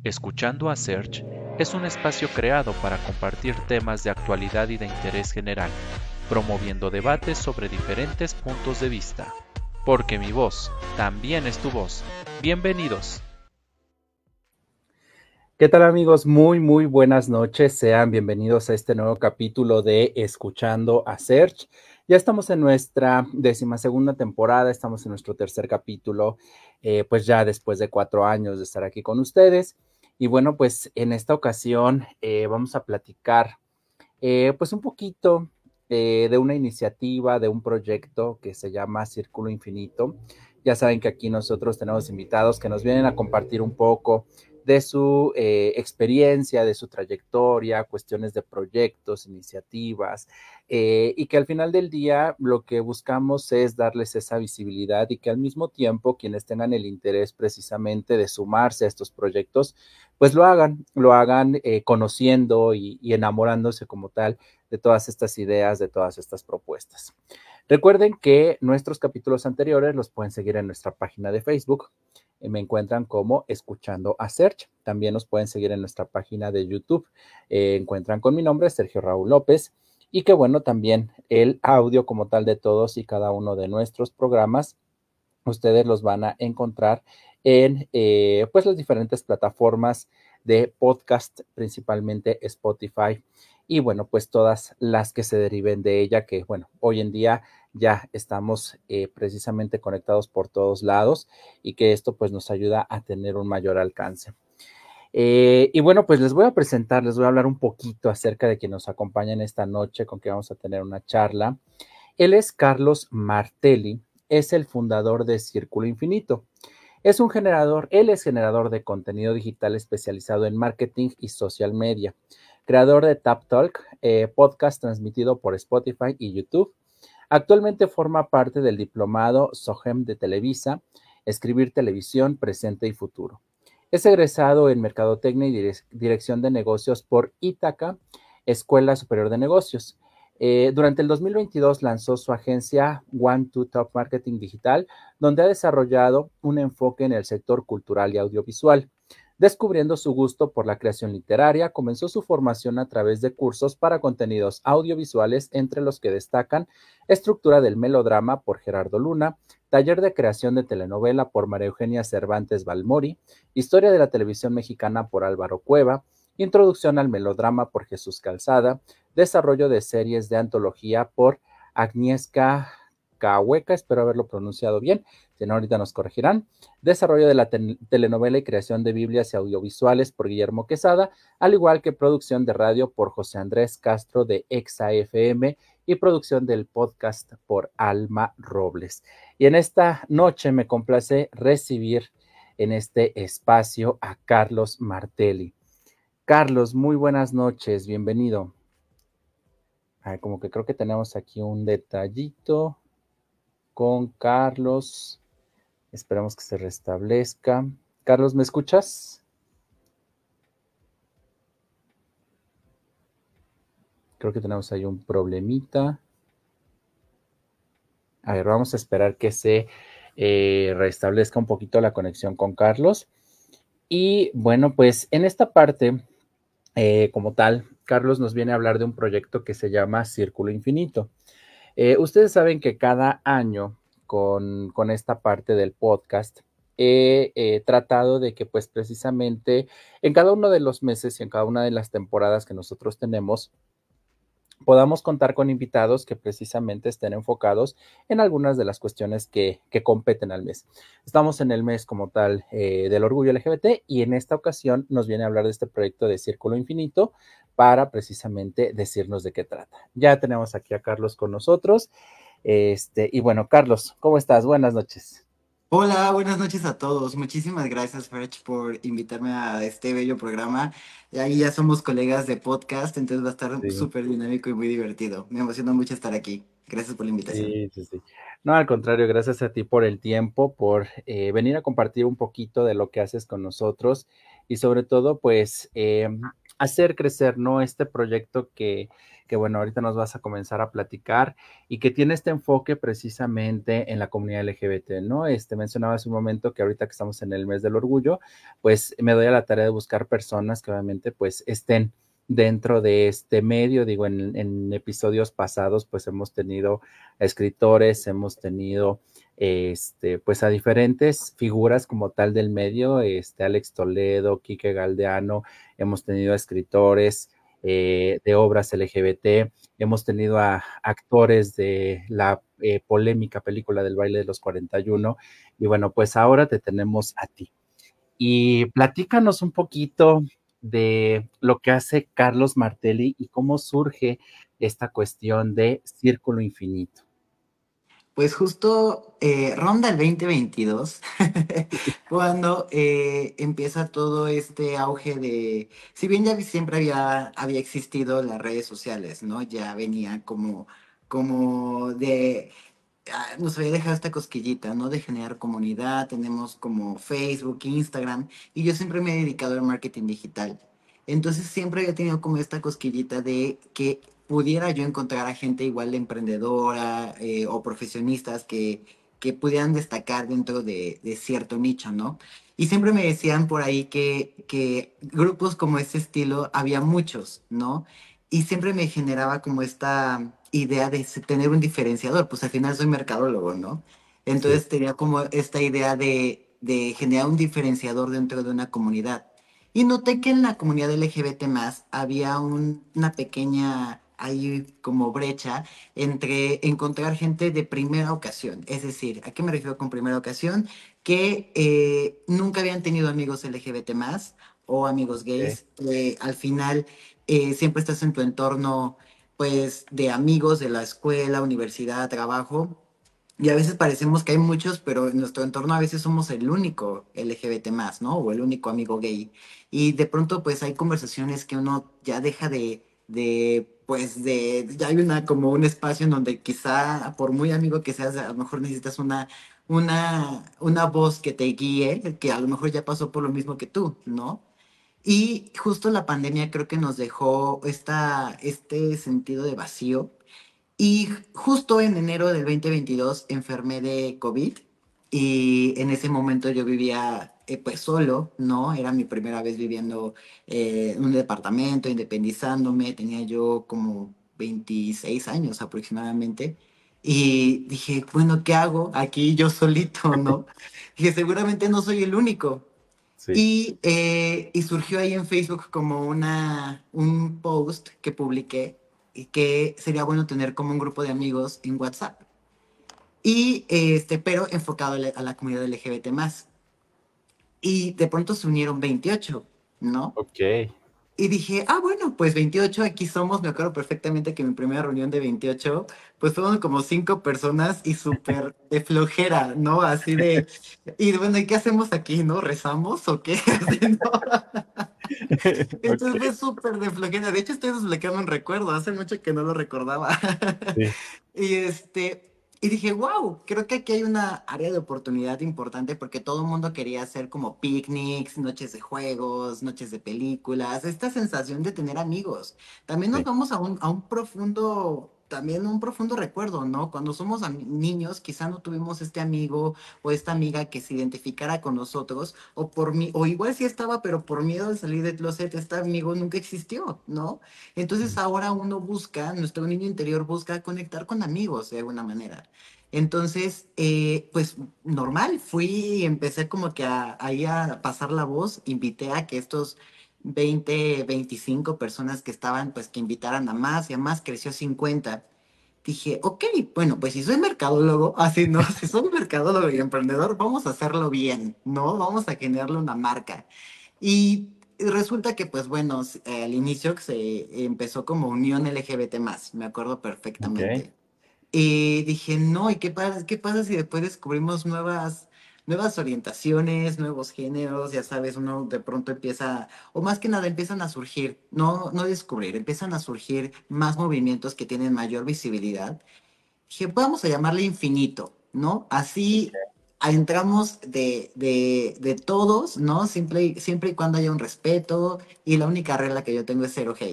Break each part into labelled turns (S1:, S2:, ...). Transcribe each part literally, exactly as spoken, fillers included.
S1: Escuchando a Serge es un espacio creado para compartir temas de actualidad y de interés general, promoviendo debates sobre diferentes puntos de vista. Porque mi voz también es tu voz. Bienvenidos.
S2: ¿Qué tal, amigos? Muy, muy buenas noches. Sean bienvenidos a este nuevo capítulo de Escuchando a Serge. Ya estamos en nuestra decimasegunda temporada, estamos en nuestro tercer capítulo, eh, pues ya después de cuatro años de estar aquí con ustedes. Y bueno, pues en esta ocasión eh, vamos a platicar eh, pues un poquito eh, de una iniciativa, de un proyecto que se llama Círculo Infinito. Ya saben que aquí nosotros tenemos invitados que nos vienen a compartir un poco de su eh, experiencia, de su trayectoria, cuestiones de proyectos, iniciativas, eh, y que al final del día lo que buscamos es darles esa visibilidad y que al mismo tiempo quienes tengan el interés precisamente de sumarse a estos proyectos, pues lo hagan, lo hagan eh, conociendo y, y enamorándose como tal de todas estas ideas, de todas estas propuestas. Recuerden que nuestros capítulos anteriores los pueden seguir en nuestra página de Facebook. Me encuentran como Escuchando a Serge. También nos pueden seguir en nuestra página de YouTube. Eh, encuentran con mi nombre, Sergio Raúl López. Y que bueno, también el audio como tal de todos y cada uno de nuestros programas, ustedes los van a encontrar en eh, pues las diferentes plataformas de podcast, principalmente Spotify, y bueno, pues todas las que se deriven de ella, que bueno, hoy en día ya estamos eh, precisamente conectados por todos lados y que esto pues nos ayuda a tener un mayor alcance. Eh, y bueno, pues les voy a presentar, les voy a hablar un poquito acerca de quien nos acompaña en esta noche, con quien vamos a tener una charla. Él es Carlos Martelli, es el fundador de Círculo Infinito. Es un generador, él es generador de contenido digital especializado en marketing y social media, creador de Tap Talk, eh, podcast transmitido por Spotify y YouTube. Actualmente forma parte del diplomado SOGEM de Televisa, Escribir Televisión, Presente y Futuro. Es egresado en Mercadotecnia y Dirección de Negocios por Ítaca, Escuela Superior de Negocios. Eh, durante el dos mil veintidós lanzó su agencia One Two Top Marketing Digital, donde ha desarrollado un enfoque en el sector cultural y audiovisual. Descubriendo su gusto por la creación literaria, comenzó su formación a través de cursos para contenidos audiovisuales, entre los que destacan Estructura del melodrama por Gerardo Luna, Taller de creación de telenovela por María Eugenia Cervantes Balmori, Historia de la televisión mexicana por Álvaro Cueva, Introducción al melodrama por Jesús Calzada, Desarrollo de series de antología por Agnieszka Cahueca, espero haberlo pronunciado bien, si no ahorita nos corregirán. Desarrollo de la te telenovela y creación de Biblias y audiovisuales por Guillermo Quesada, al igual que producción de radio por José Andrés Castro de Exa F M y producción del podcast por Alma Robles. Y en esta noche me complace recibir en este espacio a Carlos Martelli. Carlos, muy buenas noches, bienvenido. Ay, como que creo que tenemos aquí un detallito con Carlos. Esperamos que se restablezca. Carlos, ¿me escuchas? Creo que tenemos ahí un problemita. A ver, vamos a esperar que se eh, restablezca un poquito la conexión con Carlos. Y bueno, pues en esta parte, eh, como tal, Carlos nos viene a hablar de un proyecto que se llama Círculo Infinito. Eh, ustedes saben que cada año con, con esta parte del podcast he eh, tratado de que pues precisamente en cada uno de los meses y en cada una de las temporadas que nosotros tenemos, podamos contar con invitados que precisamente estén enfocados en algunas de las cuestiones que, que competen al mes. Estamos en el mes como tal eh, del orgullo L G B T y en esta ocasión nos viene a hablar de este proyecto de Círculo Infinito para precisamente decirnos de qué trata. Ya tenemos aquí a Carlos con nosotros. Este, y bueno, Carlos, ¿cómo estás? Buenas noches.
S3: Hola, buenas noches a todos. Muchísimas gracias, Ferch, por invitarme a este bello programa. Y ahí ya somos colegas de podcast, entonces va a estar
S2: Sí.
S3: súper dinámico y muy divertido. Me emociona mucho estar aquí. Gracias por la invitación.
S2: Sí, sí, sí. No, al contrario, gracias a ti por el tiempo, por eh, venir a compartir un poquito de lo que haces con nosotros y sobre todo, pues, eh, hacer crecer, ¿no? Este proyecto que, que bueno, ahorita nos vas a comenzar a platicar y que tiene este enfoque precisamente en la comunidad L G B T, ¿no? Este, mencionaba hace un momento que ahorita que estamos en el mes del orgullo, pues me doy a la tarea de buscar personas que obviamente pues estén dentro de este medio. Digo, en, en episodios pasados pues hemos tenido escritores, hemos tenido este, pues a diferentes figuras como tal del medio, este, Alex Toledo, Quique Galdeano, hemos tenido escritores eh, de obras L G B T, hemos tenido a actores de la eh, polémica película del baile de los cuarenta y uno, y bueno, pues ahora te tenemos a ti. Y platícanos un poquito de lo que hace Carlos Martelli y cómo surge esta cuestión de Círculo Infinito.
S3: Pues justo eh, ronda el veinte veintidós, cuando eh, empieza todo este auge de, si bien ya vi- siempre había, había existido las redes sociales, ¿no? Ya venía como, como de, ah, nos había dejado esta cosquillita, ¿no? De generar comunidad, tenemos como Facebook, Instagram, y yo siempre me he dedicado al marketing digital. Entonces siempre había tenido como esta cosquillita de que pudiera yo encontrar a gente igual de emprendedora eh, o profesionistas que, que pudieran destacar dentro de, de cierto nicho, ¿no? Y siempre me decían por ahí que, que grupos como este estilo había muchos, ¿no? Y siempre me generaba como esta idea de se- tener un diferenciador, pues al final soy mercadólogo, ¿no?
S2: Sí,
S3: Entonces tenía como esta idea de, de generar un diferenciador dentro de una comunidad. Y noté que en la comunidad L G B T más había un- una pequeña ahí como brecha entre encontrar gente de primera ocasión. Es decir, ¿a qué me refiero con primera ocasión? Que eh, nunca habían tenido amigos L G B T más o amigos
S2: ok,
S3: gays. Eh, al final eh, siempre estás en tu entorno pues de amigos de la escuela, universidad, trabajo. Y a veces parecemos que hay muchos, pero en nuestro entorno a veces somos el único L G B T más, ¿no? O el único amigo gay. Y de pronto, pues hay conversaciones que uno ya deja de, de, pues de, ya hay una, como un espacio en donde quizá, por muy amigo que seas, a lo mejor necesitas una, una, una voz que te guíe, que a lo mejor ya pasó por lo mismo que tú, ¿no? Y justo la pandemia creo que nos dejó esta, este sentido de vacío y justo en enero del dos mil veintidós enfermé de COVID y en ese momento yo vivía eh, pues solo, ¿no? Era mi primera vez viviendo eh, en un departamento, independizándome, tenía yo como veintiséis años aproximadamente y dije, bueno, ¿qué hago aquí yo solito, ¿no? Dije, seguramente no soy el único.
S2: sí,
S3: Y, eh, y surgió ahí en Facebook como una, un post que publiqué y que sería bueno tener como un grupo de amigos en WhatsApp. Y este, pero enfocado a la, a la comunidad L G B T más. Y de pronto se unieron veintiocho, ¿no?
S2: ok.
S3: Y dije, ah, bueno, pues veintiocho aquí somos. Me acuerdo perfectamente que mi primera reunión de veintiocho pues fueron como cinco personas y súper de flojera, ¿no? Así de, y bueno, ¿y qué hacemos aquí, no? ¿Rezamos o qué? Así, ¿no?
S2: Ok,
S3: Entonces fue súper de flojera. De hecho, estoy desbloqueando un recuerdo. Hace mucho que no lo recordaba.
S2: sí,
S3: Y este, y dije, wow, creo que aquí hay una área de oportunidad importante porque todo el mundo quería hacer como picnics, noches de juegos, noches de películas, esta sensación de tener amigos. También nos
S2: sí,
S3: vamos a un, a un profundo, también un profundo recuerdo, ¿no? Cuando somos ami- niños, quizá no tuvimos este amigo o esta amiga que se identificara con nosotros, o por mí, o igual sí estaba, pero por miedo de salir del closet, este amigo nunca existió, ¿no? Entonces ahora uno busca, nuestro niño interior busca conectar con amigos de alguna manera. Entonces, eh, pues normal, fui y empecé como que a, ahí a pasar la voz, invité a que estos veinte veinticinco personas que estaban, pues que invitaran a más y a más, creció cincuenta. Dije, ok, bueno, pues si soy mercadólogo, así no, si soy mercadólogo y emprendedor, vamos a hacerlo bien, ¿no? Vamos a generarle una marca. Y resulta que, pues bueno, s- eh, al inicio que se empezó como Unión L G B T más, me acuerdo
S2: ok.
S3: perfectamente. Y dije, no, ¿y qué pasa, qué pasa si después descubrimos nuevas, nuevas orientaciones, nuevos géneros? Ya sabes, uno de pronto empieza, o más que nada empiezan a surgir, no, no descubrir, empiezan a surgir más movimientos que tienen mayor visibilidad. Dije, vamos a llamarle infinito, ¿no? Así entramos de, de, de todos, ¿no? Siempre, y- siempre y cuando haya un respeto y la única regla que yo tengo es cero hate.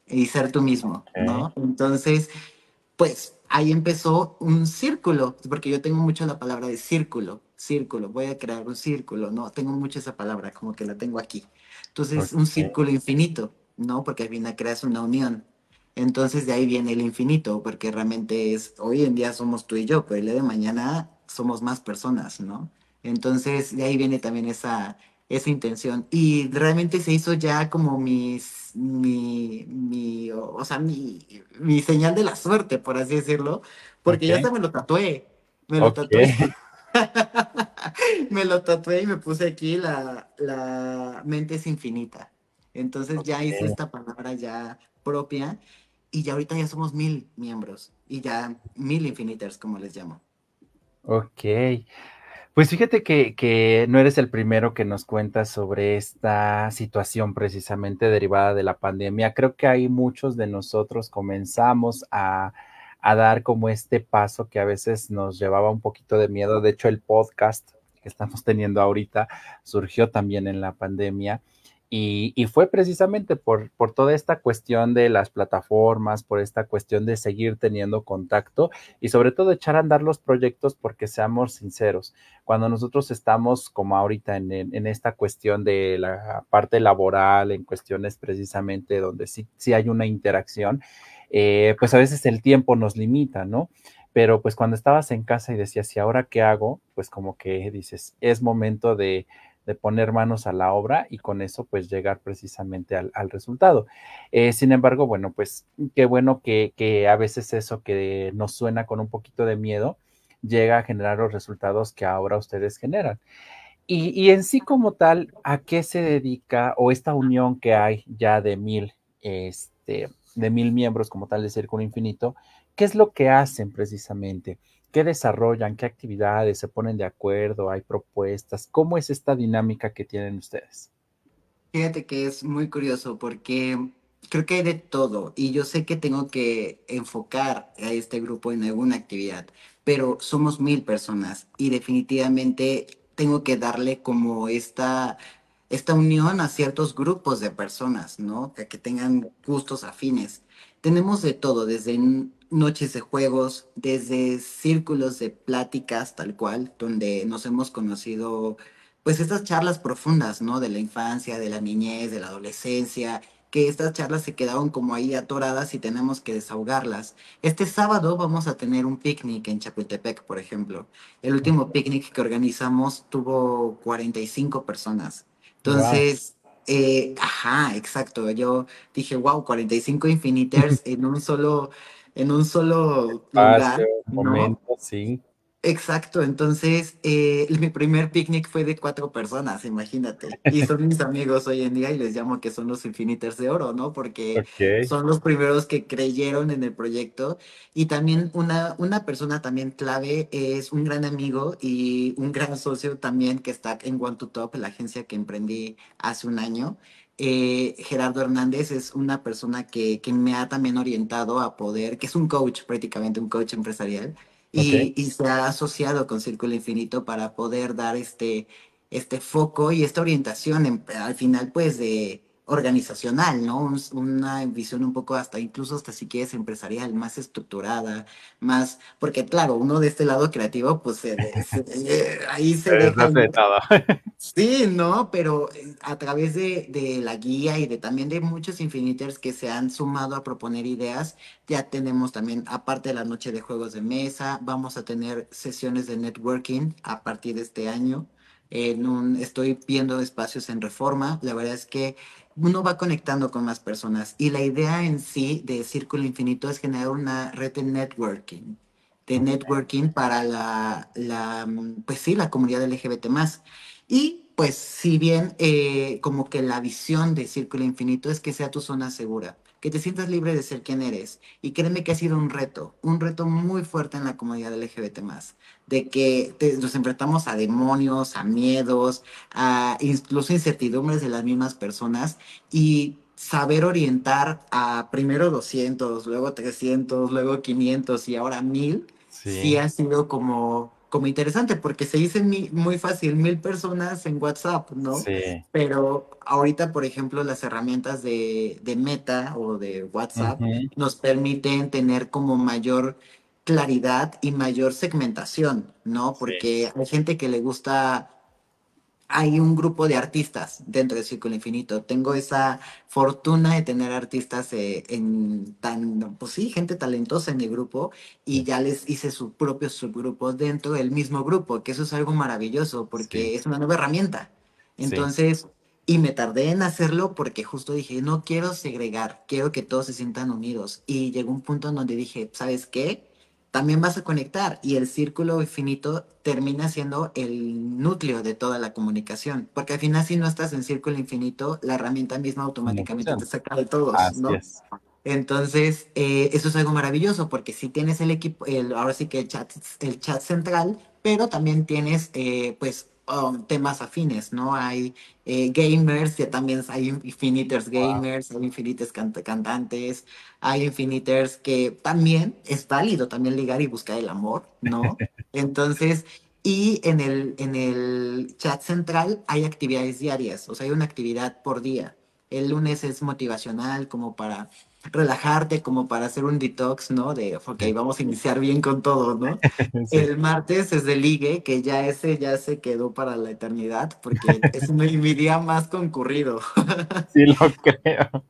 S3: y ser tú mismo,
S2: Ok,
S3: ¿no? Entonces, pues ahí empezó un círculo, porque yo tengo mucho la palabra de círculo, círculo, voy a crear un círculo, ¿no? Tengo mucho esa palabra, como que la tengo aquí. Entonces, un
S2: ok,
S3: círculo infinito, ¿no? Porque al final creas una unión. Entonces, de ahí viene el infinito, porque realmente es, hoy en día somos tú y yo, pero el día de mañana somos más personas, ¿no? Entonces, de ahí viene también esa, esa intención. Y realmente se hizo ya como mis, mi, mi, o, o sea, mi, mi señal de la suerte, por así decirlo, porque ya hasta
S2: ok,
S3: me lo tatué, me lo
S2: ok,
S3: tatué, me lo tatué y me puse aquí la, la mente es infinita. Entonces ya hice
S2: ok.
S3: esta palabra ya propia y ya ahorita ya somos mil miembros y ya mil infiniters, como les llamo.
S2: Ok. Pues fíjate que, que no eres el primero que nos cuenta sobre esta situación precisamente derivada de la pandemia. Creo que hay muchos de nosotros comenzamos a, a dar como este paso que a veces nos llevaba un poquito de miedo. De hecho, el podcast que estamos teniendo ahorita surgió también en la pandemia. Y, y fue precisamente por, por toda esta cuestión de las plataformas, por esta cuestión de seguir teniendo contacto y sobre todo echar a andar los proyectos porque seamos sinceros cuando nosotros estamos como ahorita en, en, en, esta cuestión de la parte laboral, en cuestiones precisamente donde sí, sí hay una interacción, eh, pues a veces el tiempo nos limita, ¿no? Pero pues cuando estabas en casa y decías, ¿y ahora qué hago? Pues como que dices, es momento de, de poner manos a la obra y con eso pues llegar precisamente al, al resultado. Eh, sin embargo, bueno, pues qué bueno que, que a veces eso que nos suena con un poquito de miedo, llega a generar los resultados que ahora ustedes generan. Y, y, en sí como tal, ¿a qué se dedica o esta unión que hay ya de mil, este, de mil miembros como tal de Círculo Infinito? ¿Qué es lo que hacen precisamente? ¿Qué desarrollan? ¿Qué actividades? ¿Se ponen de acuerdo? ¿Hay propuestas? ¿Cómo es esta dinámica que tienen ustedes?
S3: Fíjate que es muy curioso porque creo que hay de todo y yo sé que tengo que enfocar a este grupo en alguna actividad, pero somos mil personas y definitivamente tengo que darle como esta, esta unión a ciertos grupos de personas, ¿no? Que, que tengan gustos afines. Tenemos de todo, desde n- noches de juegos, desde círculos de pláticas tal cual, donde nos hemos conocido pues estas charlas profundas, ¿no? De la infancia, de la niñez, de la adolescencia, que estas charlas se quedaron como ahí atoradas y tenemos que desahogarlas. Este sábado vamos a tener un picnic en Chapultepec, por ejemplo. El último picnic que organizamos tuvo cuarenta y cinco personas.
S2: Wow.
S3: Entonces, eh, ajá, exacto. Yo dije, wow, cuarenta y cinco Infiniters en un solo, en un solo
S2: Espacio,
S3: lugar, ¿no?
S2: momento, sí.
S3: Exacto, entonces eh, mi primer picnic fue de cuatro personas, imagínate. Y son mis amigos hoy en día y les llamo que son los Infiniters de Oro, ¿no? Porque
S2: Ok,
S3: son los primeros que creyeron en el proyecto. Y también una, una persona también clave es un gran amigo y un gran socio también que está en One to Top, la agencia que emprendí hace un año. Eh, Gerardo Hernández es una persona que, que me ha también orientado a poder, que es un coach, prácticamente un coach empresarial
S2: ok,
S3: y, y se ha asociado con Círculo Infinito para poder dar este, este foco y esta orientación en- al final pues de organizacional, ¿no? Un- una visión un poco hasta, incluso hasta si quieres empresarial, más estructurada, más, porque claro, uno de este lado creativo pues se- se- eh, ahí se
S2: es
S3: deja.
S2: de todo.
S3: Sí, no, pero eh, a través de, de la guía y de también de muchos Infiniters que se han sumado a proponer ideas, ya tenemos también, aparte de la noche de juegos de mesa, vamos a tener sesiones de networking a partir de este año. En un, estoy viendo espacios en Reforma. La verdad es que uno va conectando con más personas y la idea en sí de Círculo Infinito es generar una red de networking, de networking para la, la, mm, pues sí, la comunidad L G B T más. Y pues si bien eh, como que la visión de Círculo Infinito es que sea tu zona segura, que te sientas libre de ser quien eres. Y créeme que ha sido un reto, un reto muy fuerte en la comunidad L G B T más, de que te- nos enfrentamos a demonios, a miedos, a incluso incertidumbres de las mismas personas y saber orientar a primero doscientos luego trescientos luego quinientos y ahora mil sí
S2: Sí.
S3: ha sido como como interesante, porque se dice mi- muy fácil, mil personas en WhatsApp, ¿no?
S2: Sí.
S3: Pero ahorita, por ejemplo, las herramientas de, de Meta o de WhatsApp
S2: Ujú.
S3: nos permiten tener como mayor claridad y mayor segmentación, ¿no?
S2: Sí,
S3: Porque hay gente que le gusta, hay un grupo de artistas dentro de Círculo Infinito. Tengo esa fortuna de tener artistas eh, en tan, pues sí, gente talentosa en el grupo y
S2: sí,
S3: ya les hice sus propios subgrupos dentro del mismo grupo, que eso es algo maravilloso
S2: sí,
S3: porque es una nueva herramienta.
S2: sí,
S3: Entonces, y me tardé en hacerlo porque justo dije, no quiero segregar, quiero que todos se sientan unidos. Y llegó un punto en donde dije, ¿sabes qué? También vas a conectar y el círculo infinito termina siendo el núcleo de toda la comunicación, porque al final si no estás en círculo infinito, la herramienta misma
S2: no
S3: automáticamente te
S2: funciona.
S3: saca de todos,
S2: Así
S3: ¿no?
S2: es.
S3: Entonces, eh, eso es algo maravilloso, porque si tienes el equipo, el, ahora sí que el chat, el chat central, pero también tienes, eh, pues, um, temas afines, ¿no? Hay eh, gamers, ya también hay infiniters
S2: Wow.
S3: gamers, hay infinites cant- cantantes, hay infiniters que también es válido también ligar y buscar el amor, ¿no? Entonces, y en el, en el chat central hay actividades diarias, o sea, hay una actividad por día. El lunes es motivacional, como para relajarte, como para hacer un detox, ¿no? De, ok,
S2: Sí.
S3: vamos a iniciar bien con todo, ¿no?
S2: Sí,
S3: El martes es de ligue, que ya ese ya se quedó para la eternidad, porque es mi, mi día más concurrido.
S2: sí lo creo.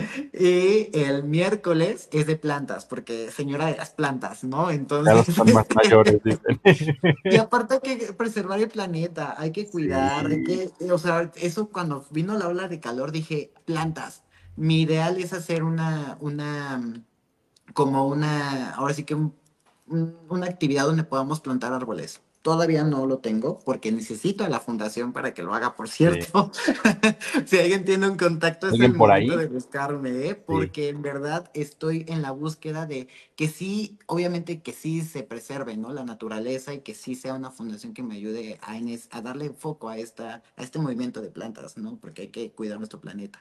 S3: Y el miércoles es de plantas, porque señora de las plantas, ¿no?
S2: Ya los
S3: Entonces,
S2: están más mayores, dicen.
S3: y aparte hay que preservar el planeta, hay que cuidar, hay
S2: Sí,
S3: que, o sea, eso cuando vino la ola de calor dije, plantas. Mi ideal es hacer una, una, mm, como una, ahora sí que un- un- una actividad donde podamos plantar árboles. Todavía no lo tengo porque necesito a la fundación para que lo haga, por
S2: sí.
S3: cierto. Si alguien tiene un contacto, es el
S2: ¿Alguien por
S3: momento
S2: ahí?
S3: de buscarme, ¿eh?
S2: Sí.
S3: Porque en verdad estoy en la búsqueda de que sí, obviamente que sí se preserve, ¿no? La naturaleza y que sí sea una fundación que me ayude a, en es- a darle foco a, esta, a este movimiento de plantas, ¿no? Porque hay que cuidar nuestro planeta.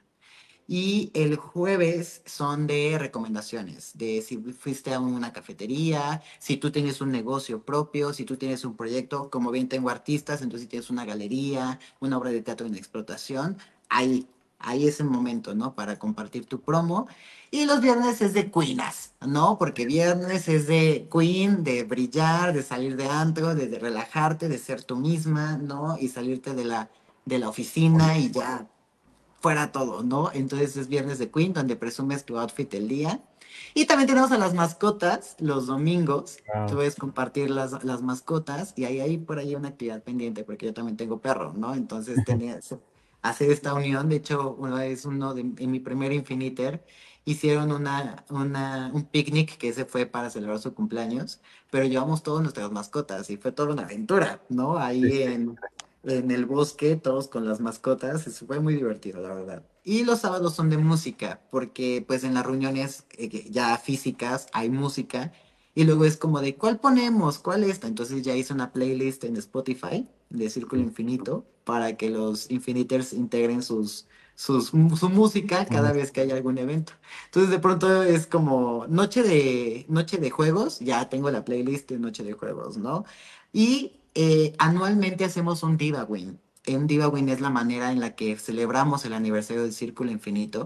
S3: Y el jueves son de recomendaciones, de si fuiste a una cafetería, si tú tienes un negocio propio, si tú tienes un proyecto, como bien tengo artistas, entonces si tienes una galería, una obra de teatro en explotación, ahí, ahí es el momento, ¿no? Para compartir tu promo. Y los viernes es de queenas, ¿no? Porque viernes es de queen, de brillar, de salir de antro, de, de relajarte, de ser tú misma, ¿no? Y salirte de la, de la oficina y ya fuera todo, ¿no? Entonces es viernes de Queen, donde presumes tu outfit del día. Y también tenemos a las mascotas los domingos. Tú
S2: Wow.
S3: puedes compartir las, las mascotas y ahí hay por ahí una actividad pendiente, porque yo también tengo perro, ¿no? Entonces tenía hacer esta unión. De hecho, una vez uno de, en mi primer Infiniter hicieron una, una, un picnic que se fue para celebrar su cumpleaños, pero llevamos todas nuestras mascotas y fue toda una aventura, ¿no?
S2: Sí,
S3: Ahí
S2: sí.
S3: en, en el bosque, todos con las mascotas, eso fue muy divertido, la verdad. Y los sábados son de música, porque pues en las reuniones eh, que ya físicas hay música, y luego es como de, ¿cuál ponemos? ¿Cuál esta? Entonces ya hice una playlist en Spotify de Círculo
S2: Sí.
S3: Infinito para que los Infiniters integren sus, sus, su música cada vez que hay algún evento. Entonces de pronto es como noche de, noche de juegos, ya tengo la playlist de noche de juegos, ¿no? Y eh, anualmente hacemos un Diva Win. Un Diva Win es la manera en la que celebramos el aniversario del Círculo Infinito.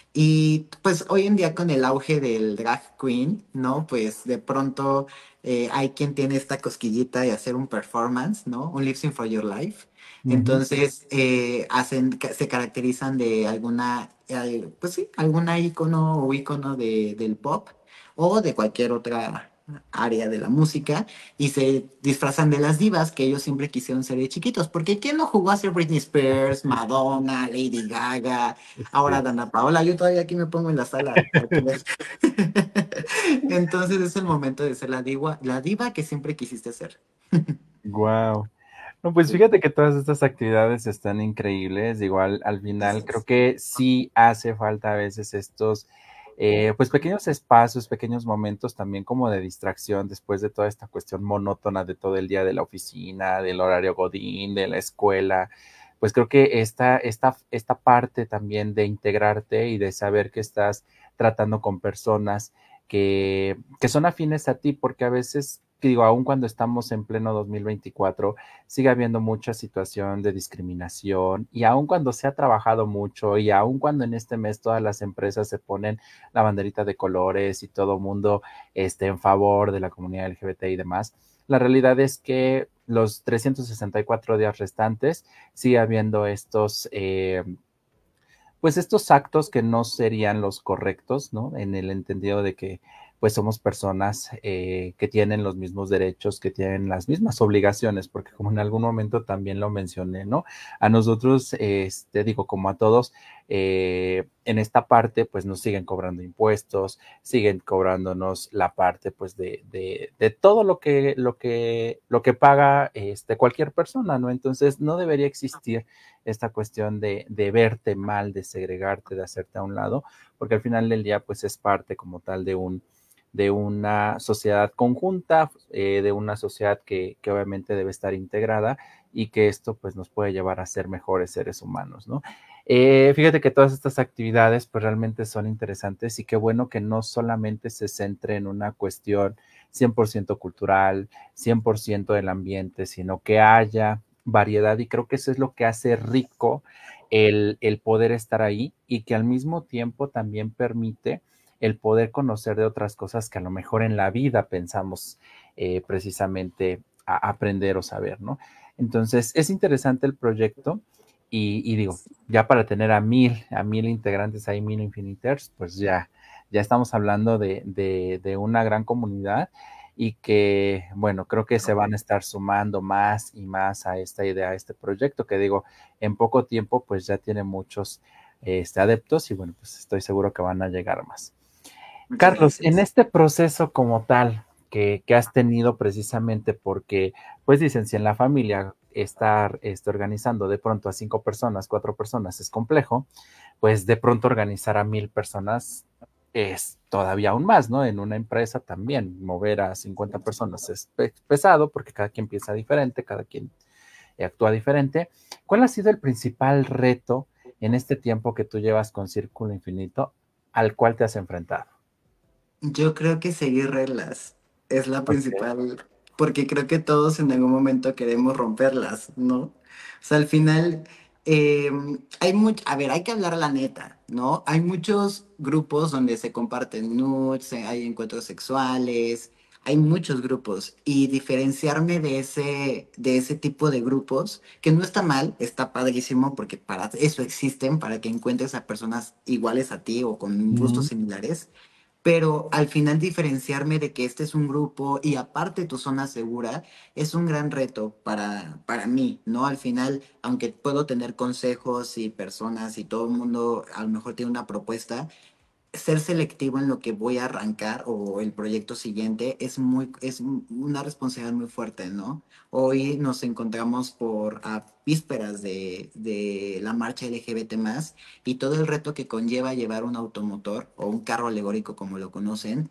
S3: Y pues hoy en día con el auge del drag queen, ¿no? Pues de pronto eh, hay quien tiene esta cosquillita de hacer un performance, ¿no? Un lip sync for your life.
S2: Ujú.
S3: Entonces eh, hacen, ca- se caracterizan de alguna, eh, pues sí, alguna icono o icono de, del pop o de cualquier otra área de la música y se disfrazan de las divas que ellos siempre quisieron ser de chiquitos. Porque ¿quién no jugó a ser Britney Spears, Madonna, Lady Gaga, ahora
S2: Sí.
S3: Dana Paola? Yo todavía aquí me pongo en la sala. a que veas. Entonces es el momento de ser la diva, la diva que siempre quisiste ser.
S2: Wow. No, pues
S3: Sí.
S2: fíjate que todas estas actividades están increíbles. Igual al final creo que sí hace falta a veces estos, eh, pues pequeños espacios, pequeños momentos también como de distracción después de toda esta cuestión monótona de todo el día de la oficina, del horario godín, de la escuela. Pues creo que esta, esta, esta parte también de integrarte y de saber que estás tratando con personas que, que son afines a ti, porque a veces que digo, aun cuando estamos en pleno dos mil veinticuatro, sigue habiendo mucha situación de discriminación y aun cuando se ha trabajado mucho y aun cuando en este mes todas las empresas se ponen la banderita de colores y todo el mundo esté en favor de la comunidad L G B T y demás, la realidad es que los trescientos sesenta y cuatro días restantes sigue habiendo estos... Eh, pues estos actos que no serían los correctos, ¿no? En el entendido de que pues somos personas eh, que tienen los mismos derechos, que tienen las mismas obligaciones, porque como en algún momento también lo mencioné, ¿no? A nosotros, este, digo, como a todos, eh, en esta parte, pues nos siguen cobrando impuestos, siguen cobrándonos la parte, pues, de, de, de todo lo que, lo que, lo que paga este, cualquier persona, ¿no? Entonces, no debería existir esta cuestión de, de verte mal, de segregarte, de hacerte a un lado, porque al final del día, pues, es parte como tal de un de una sociedad conjunta, eh, de una sociedad que, que obviamente debe estar integrada y que esto pues nos puede llevar a ser mejores seres humanos, ¿no? Eh, fíjate que todas estas actividades pues realmente son interesantes y qué bueno que no solamente se centre en una cuestión cien por ciento cultural, cien por ciento del ambiente, sino que haya variedad y creo que eso es lo que hace rico el, el poder estar ahí y que al mismo tiempo también permite el poder conocer de otras cosas que a lo mejor en la vida pensamos eh, precisamente a aprender o saber, ¿no? Entonces, es interesante el proyecto y, y, digo, ya para tener a mil, a mil integrantes ahí, mil Infiniters, pues ya, ya estamos hablando de, de, de una gran comunidad y que, bueno, creo que se van a estar sumando más y más a esta idea, a este proyecto, que digo, en poco tiempo, pues ya tiene muchos este, adeptos y bueno, pues estoy seguro que van a llegar más.
S3: Muchas
S2: Carlos, en
S3: gracias.
S2: este proceso como tal que, que has tenido precisamente porque, pues dicen, si en la familia estar este, organizando de pronto a cinco personas, cuatro personas es complejo, pues de pronto organizar a mil personas es todavía aún más, ¿no? En una empresa también mover a cincuenta personas es pe- pesado porque cada quien piensa diferente, cada quien eh, actúa diferente. ¿Cuál ha sido el principal reto en este tiempo que tú llevas con Círculo Infinito al cual te has enfrentado?
S3: Yo creo que seguir reglas es la
S2: Ok,
S3: principal, porque creo que todos en algún momento queremos romperlas, ¿no? O sea, al final, eh, hay mucho, a ver, hay que hablar la neta, ¿no? Hay muchos grupos donde se comparten nudes, eh, hay encuentros sexuales, hay muchos grupos, y diferenciarme de ese, de ese tipo de grupos, que no está mal, está padrísimo, porque para eso existen, para que encuentres a personas iguales a ti o con gustos
S2: mm,
S3: similares, pero al final diferenciarme de que este es un grupo y aparte tu zona segura es un gran reto para, para mí, ¿no? Al final, aunque puedo tener consejos y personas y todo el mundo a lo mejor tiene una propuesta, ser selectivo en lo que voy a arrancar o el proyecto siguiente es muy, es un- una responsabilidad muy fuerte, ¿no? Hoy nos encontramos por a vísperas de, de la marcha L G B T más y todo el reto que conlleva llevar un automotor o un carro alegórico como lo conocen,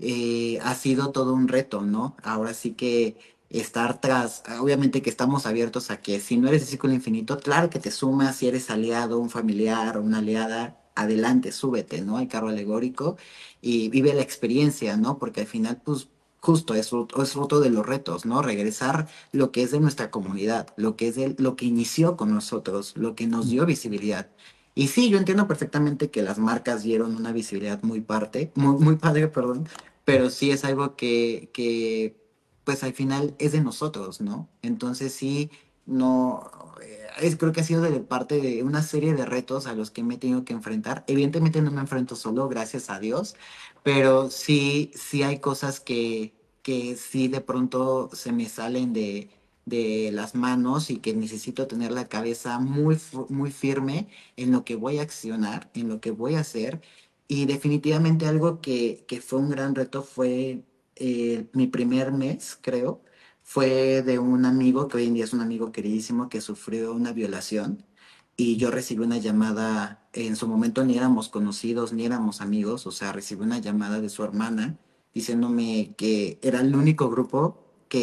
S3: eh, ha sido todo un reto, ¿no? Ahora sí que estar tras, obviamente que estamos abiertos a que si no eres de Círculo Infinito, claro que te sumas, si eres aliado, un familiar o una aliada, adelante, súbete, ¿no? Al carro alegórico y vive la experiencia, ¿no? Porque al final, pues, justo es, fruto- es fruto de los retos, ¿no? Regresar lo que es de nuestra comunidad, lo que es de, lo que inició con nosotros, lo que nos dio visibilidad. Y sí, yo entiendo perfectamente que las marcas dieron una visibilidad muy parte, muy, muy padre, perdón, pero sí es algo que, que, pues al final es de nosotros, ¿no? Entonces sí, no, eh, es, creo que ha sido de parte de una serie de retos a los que me he tenido que enfrentar. Evidentemente no me enfrento solo, gracias a Dios, pero sí, sí hay cosas que, que sí de pronto se me salen de, de las manos y que necesito tener la cabeza muy, fu- muy firme en lo que voy a accionar, en lo que voy a hacer. Y definitivamente algo que, que fue un gran reto fue eh, mi primer mes, creo, fue de un amigo que hoy en día es un amigo queridísimo que sufrió una violación y yo recibí una llamada, en su momento ni éramos conocidos ni éramos amigos, o sea, recibí una llamada de su hermana diciéndome que era el único grupo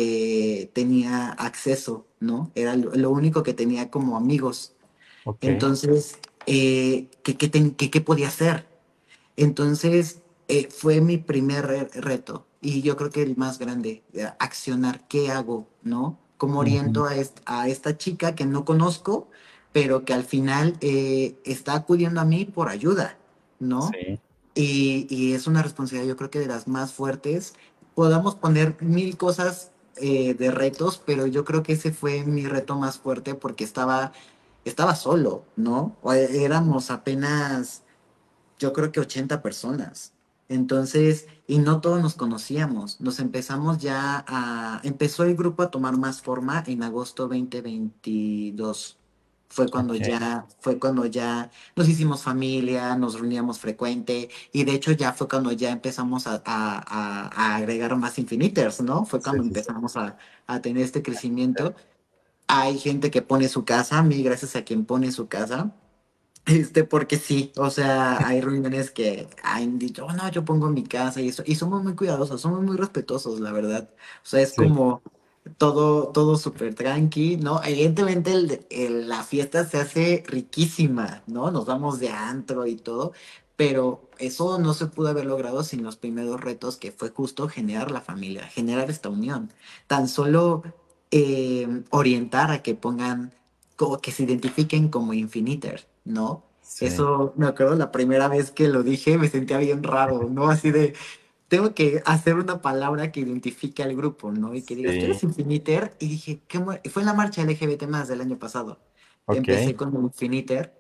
S3: que tenía acceso, ¿no? Era lo, lo único que tenía como amigos.
S2: ok,
S3: Entonces, eh, ¿qué, qué, ten- qué- qué podía hacer? Entonces, eh, fue mi primer re- reto. y yo creo que el más grande, eh, accionar, ¿qué hago? ¿No? ¿Cómo
S2: Ujú.
S3: oriento a, est- a esta chica que no conozco, pero que al final eh, está acudiendo a mí por ayuda, ¿no?
S2: Sí,
S3: Y, y es una responsabilidad, yo creo que de las más fuertes. Podamos poner mil cosas eh, de retos, pero yo creo que ese fue mi reto más fuerte porque estaba, estaba solo, ¿no? O, eh, Éramos apenas, yo creo que ochenta personas. Entonces, y no todos nos conocíamos. Nos empezamos ya a, empezó el grupo a tomar más forma en agosto veinte veintidós. Fue cuando
S2: ok,
S3: ya, fue cuando ya nos hicimos familia, nos reuníamos frecuente, y de hecho ya fue cuando ya empezamos a, a- a- a agregar más Infiniters, ¿no? Fue
S2: sí,
S3: cuando
S2: sí, sí.
S3: empezamos a, a tener este crecimiento. Hay gente que pone su casa, a mí gracias a quien pone su casa. Este, porque sí, o sea, hay reuniones que han dicho, "Oh, no, yo pongo mi casa y eso", y somos muy cuidadosos, somos muy respetuosos, la verdad. O sea, es
S2: Sí,
S3: como todo, todo súper tranqui, ¿no? Evidentemente el- el- la fiesta se hace riquísima, ¿no? Nos vamos de antro y todo, pero eso no se pudo haber logrado sin los primeros retos, que fue justo generar la familia, generar esta unión. Tan solo eh, orientar a que pongan, como que se identifiquen como Infiniter, ¿no?
S2: sí,
S3: Eso me acuerdo la primera vez que lo dije, me sentía bien raro, ¿no? Así de, tengo que hacer una palabra que identifique al grupo, ¿no? Y que digas, tú
S2: sí,
S3: eres Infiniter. Y dije, ¿qué mu-?" Fue en la marcha L G B T más del año pasado.
S2: ok,
S3: Empecé con Infiniter.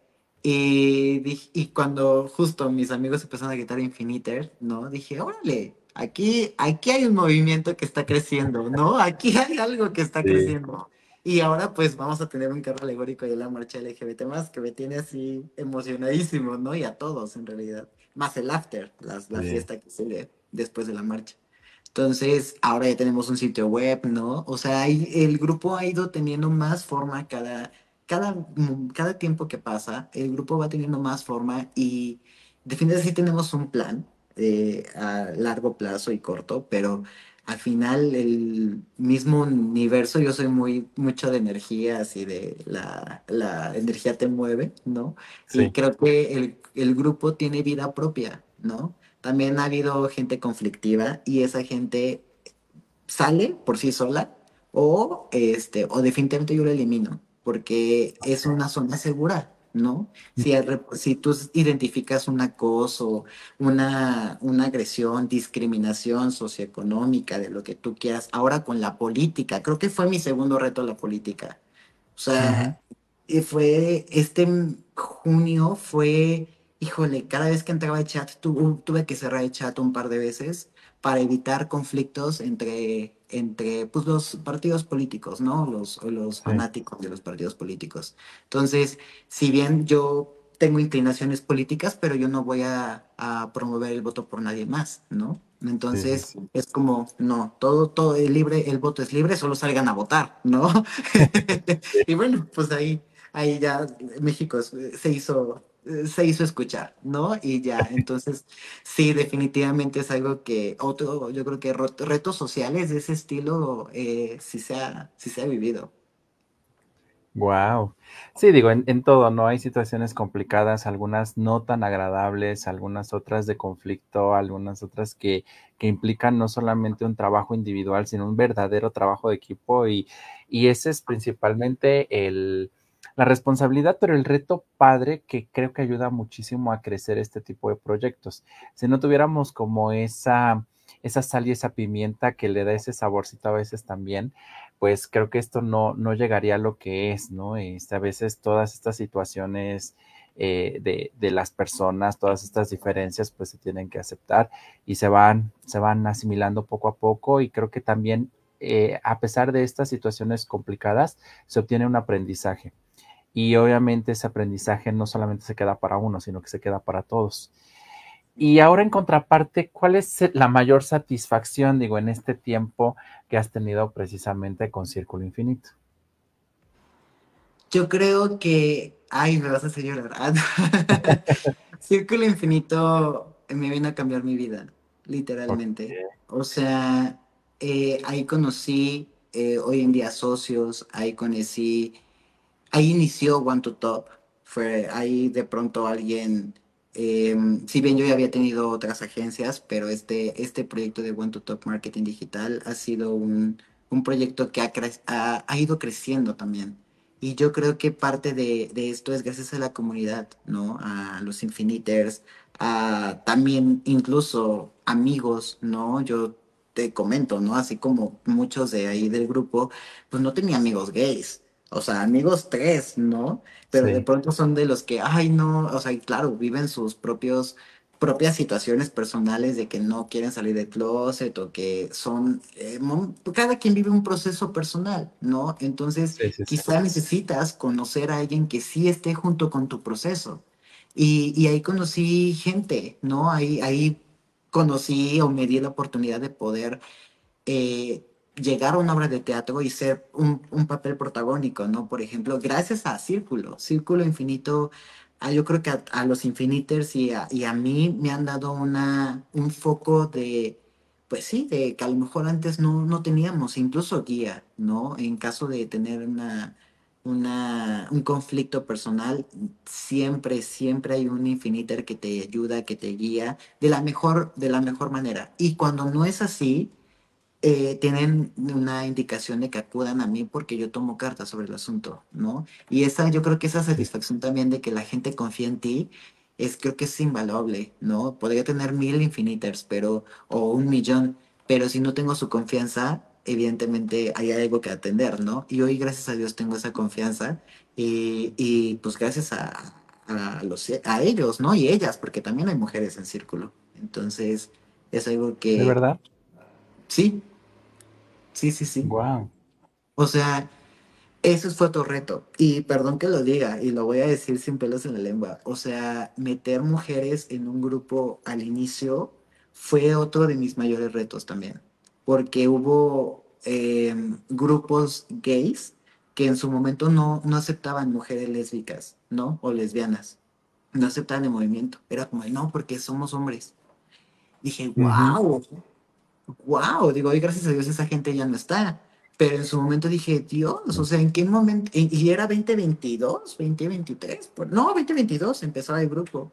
S3: Y, dije, y cuando justo mis amigos empezaron a gritar Infiniter, ¿no? Dije, órale, aquí, aquí hay un movimiento que está creciendo, ¿no? Aquí hay algo que está
S2: sí,
S3: creciendo. Y ahora pues vamos a tener un carro alegórico de la marcha L G B T más que me tiene así emocionadísimo, ¿no? Y a todos en realidad. Más el after, las- la,
S2: sí,
S3: fiesta que sigue después de la marcha. Entonces, ahora ya tenemos un sitio web, ¿no? O sea, hay- el grupo ha ido teniendo más forma cada, cada, mm, cada tiempo que pasa, el grupo va teniendo más forma y definitivamente sí tenemos un plan eh, a largo plazo y corto, pero al final el mismo universo, yo soy muy mucho de energías y de la, la energía te mueve, ¿no? Y
S2: sí,
S3: creo que el, el grupo tiene vida propia, ¿no? También ha habido gente conflictiva y esa gente sale por sí sola o, este, o definitivamente yo lo elimino porque es una zona segura, ¿no? Si, hay re- si tú identificas un acoso, una, una agresión, discriminación socioeconómica, de lo que tú quieras, ahora con la política, creo que fue mi segundo reto la política. O
S2: ujú,
S3: sea, y fue este m- junio fue, híjole, cada vez que entraba el chat tu- tuve que cerrar el chat un par de veces para evitar conflictos entre, entre pues, los partidos políticos, ¿no? Los, o los
S2: sí,
S3: fanáticos de los partidos políticos. Entonces, si bien yo tengo inclinaciones políticas, pero yo no voy a, a promover el voto por nadie más, ¿no?
S2: sí, sí,
S3: Entonces,
S2: sí.
S3: es como, no, todo, todo es libre, el voto es libre, solo salgan a votar, ¿no? Y bueno, pues ahí, ahí ya México se se hizo, se hizo escuchar, ¿no? Y ya, entonces, sí, definitivamente es algo que, otro, yo creo que ro- retos sociales de ese estilo, eh, sí se ha, sí se ha vivido.
S2: Wow. Sí, digo, en, en todo, ¿no? Hay situaciones complicadas, algunas no tan agradables, algunas otras de conflicto, algunas otras que, que implican no solamente un trabajo individual, sino un verdadero trabajo de equipo y, y ese es principalmente el, la responsabilidad, pero el reto padre que creo que ayuda muchísimo a crecer este tipo de proyectos. Si no tuviéramos como esa, esa sal y esa pimienta que le da ese saborcito a veces también, pues creo que esto no, no llegaría a lo que es, ¿no? Este, a veces todas estas situaciones eh, de, de las personas, todas estas diferencias, pues se tienen que aceptar y se van, se van asimilando poco a poco y creo que también, eh, a pesar de estas situaciones complicadas, se obtiene un aprendizaje. Y obviamente ese aprendizaje no solamente se queda para uno, sino que se queda para todos. Y ahora en contraparte, ¿cuál es la mayor satisfacción, digo, en este tiempo que has tenido precisamente con Círculo Infinito?
S3: Yo creo que, ay, me vas a hacer llorar. Ah, no. Círculo Infinito me vino a cambiar mi vida,
S2: Ok,
S3: literalmente. O sea, eh, ahí conocí eh, hoy en día socios, ahí conocí, ahí inició One to Top. Fue ahí de pronto alguien. Eh, si bien yo ya había tenido otras agencias, pero este, este proyecto de One to Top Marketing Digital ha sido un, un proyecto que ha, cre- ha, ha ido creciendo también. Y yo creo que parte de, de esto es gracias a la comunidad, ¿no? A los Infiniters, a también incluso amigos, ¿no? Yo te comento, ¿no? Así como muchos de ahí del grupo, pues no tenía amigos gays. O sea, amigos tres, ¿no? Pero de
S2: Sí,
S3: pronto son de los que, ay, no, o sea, y claro, viven sus propios, propias situaciones personales de que no quieren salir del closet o que son, eh, mon- cada quien vive un proceso personal, ¿no? Entonces,
S2: sí, sí, sí.
S3: quizá necesitas conocer a alguien que sí esté junto con tu proceso. Y, y ahí conocí gente, ¿no? Ahí, ahí conocí o me di la oportunidad de poder eh, llegar a una obra de teatro y ser un, un papel protagónico, ¿no? Por ejemplo, gracias a Círculo, Círculo Infinito, ah, yo creo que a, a los Infiniters y a, y a mí me han dado una, un foco de, pues sí, de que a lo mejor antes no, no teníamos, incluso guía, ¿no? En caso de tener una, una, un conflicto personal, siempre, siempre hay un Infiniter que te ayuda, que te guía de la mejor, de la mejor manera. Y cuando no es así, eh, tienen una indicación de que acudan a mí porque yo tomo cartas sobre el asunto, ¿no? Y esa, yo creo que esa
S2: Sí,
S3: satisfacción también de que la gente confía en ti, es, creo que es invaluable, ¿no? Podría tener mil infiniters, pero, o un millón, pero si no tengo su confianza, evidentemente hay algo que atender, ¿no? Y hoy, gracias a Dios, tengo esa confianza y, y pues gracias a, a, los, a ellos, ¿no? Y ellas, porque también hay mujeres en círculo. Entonces, es algo
S2: ¿de
S3: que
S2: verdad?
S3: sí, sí, sí, sí.
S2: Wow.
S3: O sea, eso fue otro reto. Y perdón que lo diga, y lo voy a decir sin pelos en la lengua. O sea, meter mujeres en un grupo al inicio fue otro de mis mayores retos también. Porque hubo eh, grupos gays que en su momento no, no aceptaban mujeres lésbicas, ¿no? O lesbianas. No aceptaban el movimiento. Era como, no, porque somos hombres. Dije,
S2: Ujú.
S3: wow, wow, digo, hoy gracias a Dios esa gente ya no está. Pero en su momento dije, Dios, o sea, ¿en qué momento? Y y era dos mil veintidós, dos mil veintitrés, por- no, dos mil veintidós empezaba el grupo.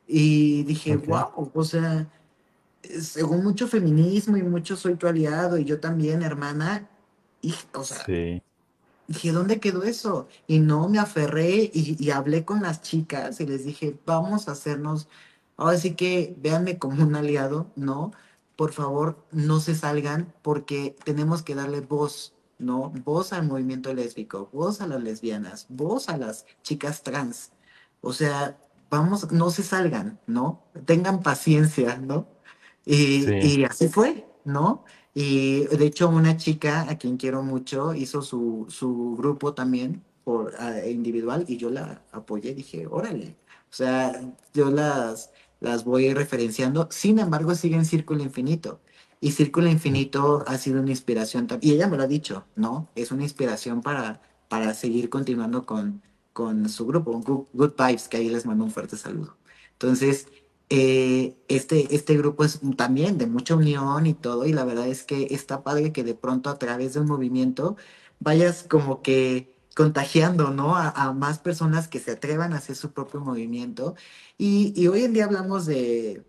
S3: Y dije,
S2: Ok.
S3: wow, o sea, eh, según mucho feminismo y mucho soy tu aliado y yo también, hermana, y, o sea,
S2: Sí.
S3: dije, ¿dónde quedó eso? Y no, me aferré y, y hablé con las chicas y les dije, vamos a hacernos, ahora sí que véanme como un aliado, ¿no? Por favor, no se salgan porque tenemos que darle voz, ¿no? Voz al movimiento lésbico, voz a las lesbianas, voz a las chicas trans. O sea, vamos, no se salgan, ¿no? Tengan paciencia, ¿no? Y,
S2: Sí.
S3: y así fue, ¿no? Y de hecho una chica a quien quiero mucho hizo su, su grupo también por ah, individual y yo la apoyé, dije, órale. O sea, yo las, las voy referenciando, sin embargo siguen Círculo Infinito. Y Círculo Infinito ha sido una inspiración también, y ella me lo ha dicho, ¿no? Es una inspiración para, para seguir continuando con, con su grupo, Good, Good Vibes, que ahí les mando un fuerte saludo. Entonces, eh, este, este grupo es también de mucha unión y todo, y la verdad es que está padre que de pronto a través de un movimiento vayas como que contagiando, ¿no? A, a más personas que se atrevan a hacer su propio movimiento. Y, y hoy en día hablamos de,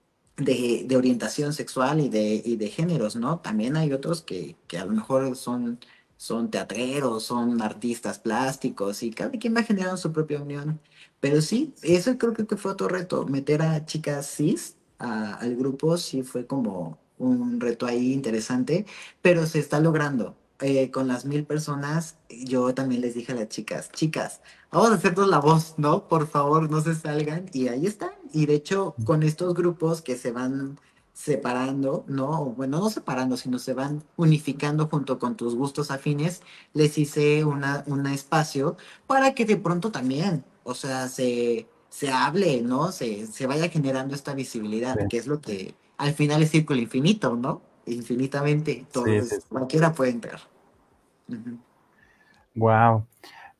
S3: de, de orientación sexual y de, y de géneros, ¿no? También hay otros que, que a lo mejor son, son teatreros, son artistas plásticos y cada quien va generando su propia unión. Pero sí, eso creo que fue otro reto, meter a chicas cis a- al grupo sí fue como un reto ahí interesante, pero se está logrando. Eh, con las mil personas, yo también les dije a las chicas, chicas, vamos a hacernos la voz, ¿no? Por favor, no se salgan. Y ahí están. Y de hecho, con estos grupos que se van separando, ¿no? O bueno, no separando, sino se van unificando junto con tus gustos afines, les hice una, un espacio para que de pronto también, o sea, se, se hable, ¿no? Se, se vaya generando esta
S2: Sí,
S3: visibilidad, que es lo que al final es círculo infinito, ¿no? Infinitamente,
S2: sí,
S3: todo,
S2: sí, sí.
S3: cualquiera puede entrar. Ujú.
S2: Wow.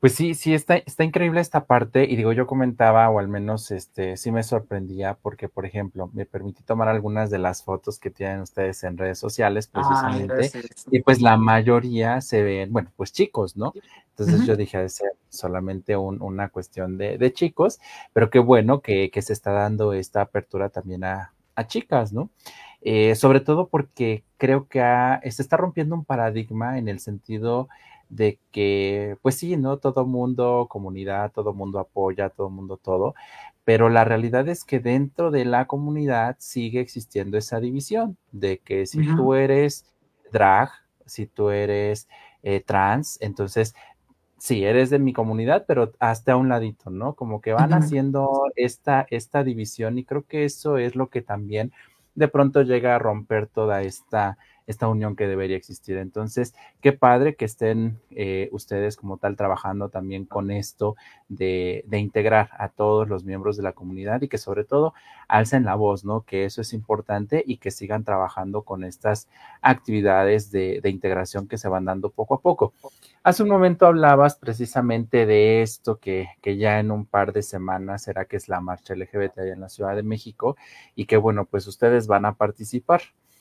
S2: Pues sí, sí, está, está increíble esta parte y digo, yo comentaba o al menos este, sí me sorprendía porque, por ejemplo, me permití tomar algunas de las fotos que tienen ustedes en redes sociales
S3: Ay,
S2: precisamente
S3: gracias.
S2: y pues la mayoría se ven, bueno, pues chicos, ¿no? Entonces
S3: Ujú,
S2: yo dije, es solamente un, una cuestión de, de chicos, pero qué bueno que, que se está dando esta apertura también a, a chicas, ¿no? Eh, sobre todo porque creo que ha- se está rompiendo un paradigma en el sentido de que, pues sí, ¿no? Todo mundo, comunidad, todo mundo apoya, todo mundo todo, pero la realidad es que dentro de la comunidad sigue existiendo esa división de que si
S3: ujú,
S2: tú eres drag, si tú eres eh, trans, entonces sí, eres de mi comunidad, pero hasta a un ladito, ¿no? Como que van
S3: ujú.
S2: haciendo esta, esta división y creo que eso es lo que también de pronto llega a romper toda esta, esta unión que debería existir. Entonces, qué padre que estén eh, ustedes como tal trabajando también con esto de, de integrar a todos los miembros de la comunidad y que sobre todo alcen la voz, ¿no? Que eso es importante y que sigan trabajando con estas actividades de, de integración que se van dando poco a poco. Hace un momento hablabas precisamente de esto que, que ya en un par de semanas será que es la marcha L G B T allá en la Ciudad de México y que bueno, pues ustedes van a participar.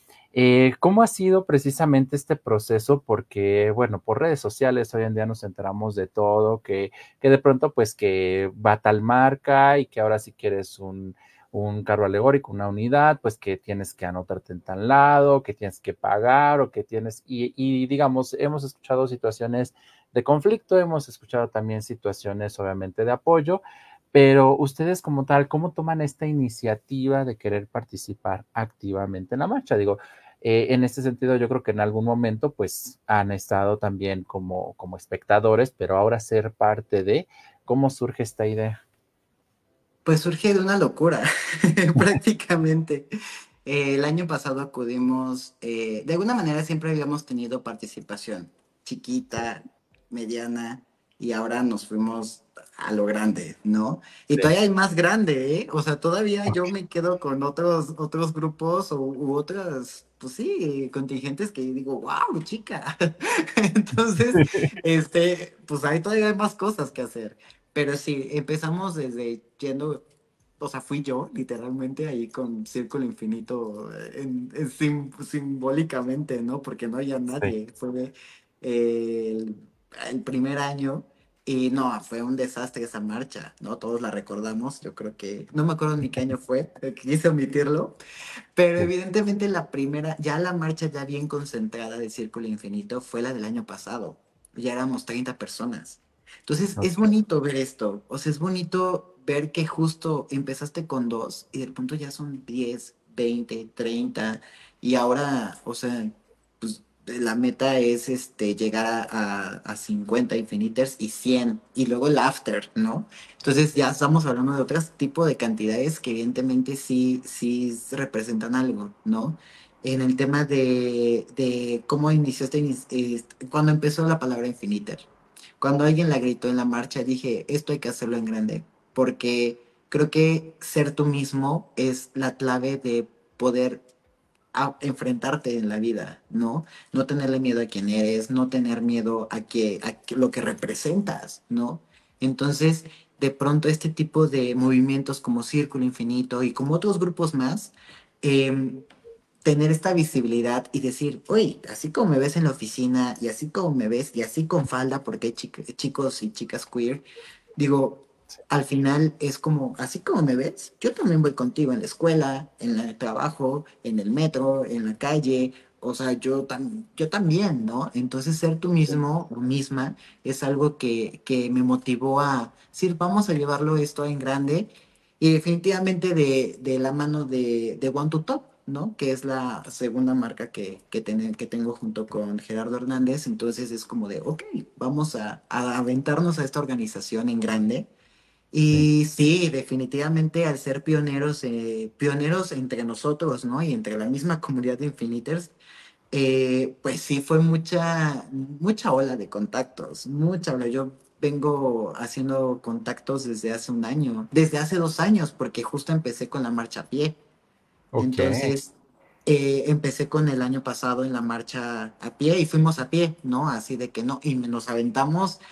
S2: Eh, ¿Cómo ha sido precisamente este proceso? Porque, bueno, por redes sociales hoy en día nos enteramos de todo, que, que de pronto pues que va tal marca y que ahora si quieres un, un carro alegórico, una unidad, pues que tienes que anotarte en tal lado, que tienes que pagar o que tienes, y, y digamos, hemos escuchado situaciones de conflicto, hemos escuchado también situaciones obviamente de apoyo, pero ustedes como tal, ¿cómo toman esta iniciativa de querer participar activamente en la marcha? Digo, eh, en este sentido, yo creo que en algún momento, pues, han estado también como, como espectadores, pero ahora ser parte de cómo surge esta idea.
S3: Pues surge de una locura, prácticamente. Eh, el año pasado acudimos, eh, de alguna manera siempre habíamos tenido participación, chiquita, mediana, y ahora nos fuimos a lo grande, ¿no? Y
S2: Sí,
S3: todavía hay más grande, ¿eh? O sea, todavía yo
S2: ok,
S3: me quedo con otros, otros grupos o, u otras, pues sí, contingentes que digo, wow, chica. Entonces, este, pues ahí todavía hay más cosas que hacer. Pero sí, empezamos desde yendo, o sea, fui yo, literalmente, ahí con Círculo Infinito, eh, en- en sim- simbólicamente, ¿no? Porque no había
S2: sí,
S3: nadie. Fue eh, el, el primer año y no, fue un desastre esa marcha, ¿no? Todos la recordamos, yo creo que, no me acuerdo ni qué año fue, eh, quise omitirlo, pero
S2: sí,
S3: evidentemente la primera, ya la marcha ya bien concentrada de Círculo Infinito fue la del año pasado. Ya éramos treinta personas. Entonces es
S2: ok,
S3: bonito ver esto. O sea, es bonito ver que justo empezaste con dos y de pronto ya son diez, veinte, treinta. Y ahora, o sea, pues la meta es este, llegar a, a, a cincuenta Infiniters y cien. Y luego el after, ¿no? Entonces ya estamos hablando de otro tipo de cantidades que evidentemente sí, sí representan algo, ¿no? En el tema de, de cómo inició este, ini- eh, cuando empezó la palabra infiniter. Cuando alguien la gritó en la marcha, dije, esto hay que hacerlo en grande, porque creo que ser tú mismo es la clave de poder a- enfrentarte en la vida, ¿no? No tenerle miedo a quién eres, no tener miedo a que, a que- lo que representas, ¿no? Entonces, de pronto este tipo de movimientos como Círculo Infinito y como otros grupos más, em, tener esta visibilidad y decir, oye, así como me ves en la oficina y así como me ves y así con falda, porque hay chic- chicos y chicas queer, digo, al final es como, así como me ves, yo también voy contigo en la escuela, en el trabajo, en el metro, en la calle, o sea, yo, tam- yo también, ¿no? Entonces ser tú mismo o misma es algo que, que me motivó a decir, vamos a llevarlo esto en grande y definitivamente de, de la mano de, de One to Top, ¿no? Que es la segunda marca que, que, ten- que tengo junto con Gerardo Hernández. Entonces es como de, ok, vamos a, a aventarnos a esta organización en grande.
S2: sí.
S3: Y sí, definitivamente al ser pioneros, eh, pioneros entre nosotros, ¿no? Y entre la misma comunidad de Infiniters, eh, pues sí, fue mucha, mucha ola de contactos, mucha ola. Yo vengo haciendo contactos desde hace un año, desde hace dos años, porque justo empecé con la marcha a pie.
S2: Ok,
S3: Entonces, eh, empecé con el año pasado en la marcha a pie y fuimos a pie, ¿no? Así de que no, y nos aventamos.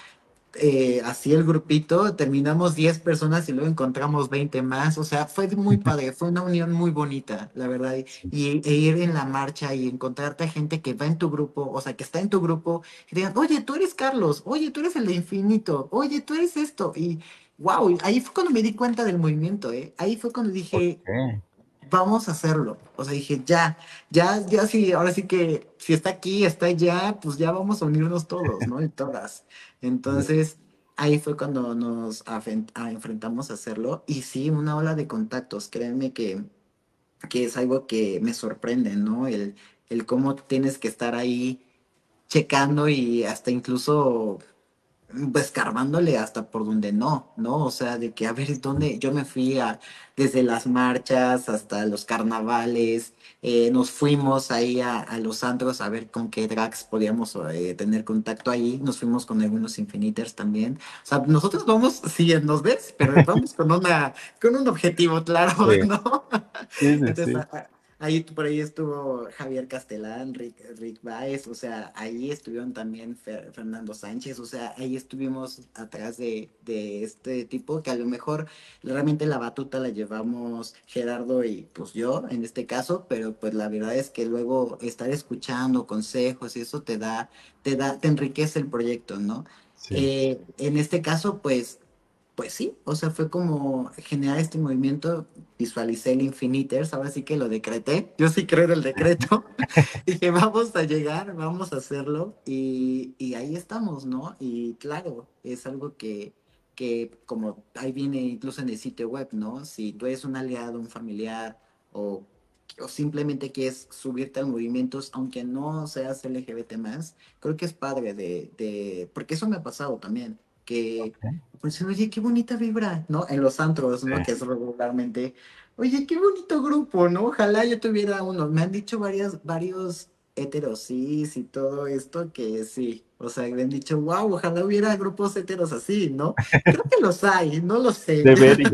S3: eh, así el grupito, terminamos diez personas y luego encontramos veinte más, o sea, fue muy padre, fue una unión muy bonita, la verdad, y,
S2: Sí,
S3: y- e ir en la marcha y encontrarte a gente que va en tu grupo, o sea, que está en tu grupo, y digan, oye, tú eres Carlos, oye, tú eres el de Infinito, oye, tú eres esto, y wow, ahí fue cuando me di cuenta del movimiento, ¿eh? Ahí fue cuando dije,
S2: ok,
S3: vamos a hacerlo. O sea, dije, ya, ya, ya sí, ahora sí que si está aquí, está allá, pues ya vamos a unirnos todos, ¿no? Y todas.
S2: sí,
S3: Entonces, ahí fue cuando nos afen- a- enfrentamos a hacerlo. Y sí, una ola de contactos, créanme que, que es algo que me sorprende, ¿no? El, el cómo tienes que estar ahí checando y hasta incluso pues, escarbándole hasta por donde no, ¿no? O sea, de que a ver dónde yo me fui a, desde las marchas hasta los carnavales, eh, nos fuimos ahí a, a los antros a ver con qué drags podíamos eh, tener contacto ahí, nos fuimos con algunos Infiniters también. O sea, nosotros vamos, sí, nos ves, pero vamos con una, con un objetivo claro,
S2: sí,
S3: ¿no?
S2: sí, sí,
S3: Entonces,
S2: sí,
S3: a- a- ahí por ahí estuvo Javier Castelán, Rick, Rick Baez, o sea, ahí estuvieron también Fer- Fernando Sánchez, o sea, ahí estuvimos atrás de, de este tipo que a lo mejor realmente la batuta la llevamos Gerardo y pues yo en este caso, pero pues la verdad es que luego estar escuchando consejos y eso te da, te da, te enriquece el proyecto, ¿no?
S2: sí.
S3: Eh, en este caso, pues pues sí, o sea, fue como generar este movimiento, visualicé el Infiniters, ahora sí que lo decreté, yo sí creo en el decreto, dije, vamos a llegar, vamos a hacerlo, y, y ahí estamos, ¿no? Y claro, es algo que, que como ahí viene incluso en el sitio web, ¿no? Si tú eres un aliado, un familiar, o, o simplemente quieres subirte al movimiento, aunque no seas L G B T más, creo que es padre de, de, porque eso me ha pasado también, que
S2: Ok,
S3: pues, oye, qué bonita vibra, ¿no? En los antros,
S2: sí.
S3: ¿no? Que es regularmente, oye, qué bonito grupo, ¿no? Ojalá yo tuviera uno. Me han dicho varias, varios heteros, sí, y todo esto que sí. O sea, me han dicho, wow, ojalá hubiera grupos heteros así, ¿no? Creo que los hay, no lo sé.
S2: Debería.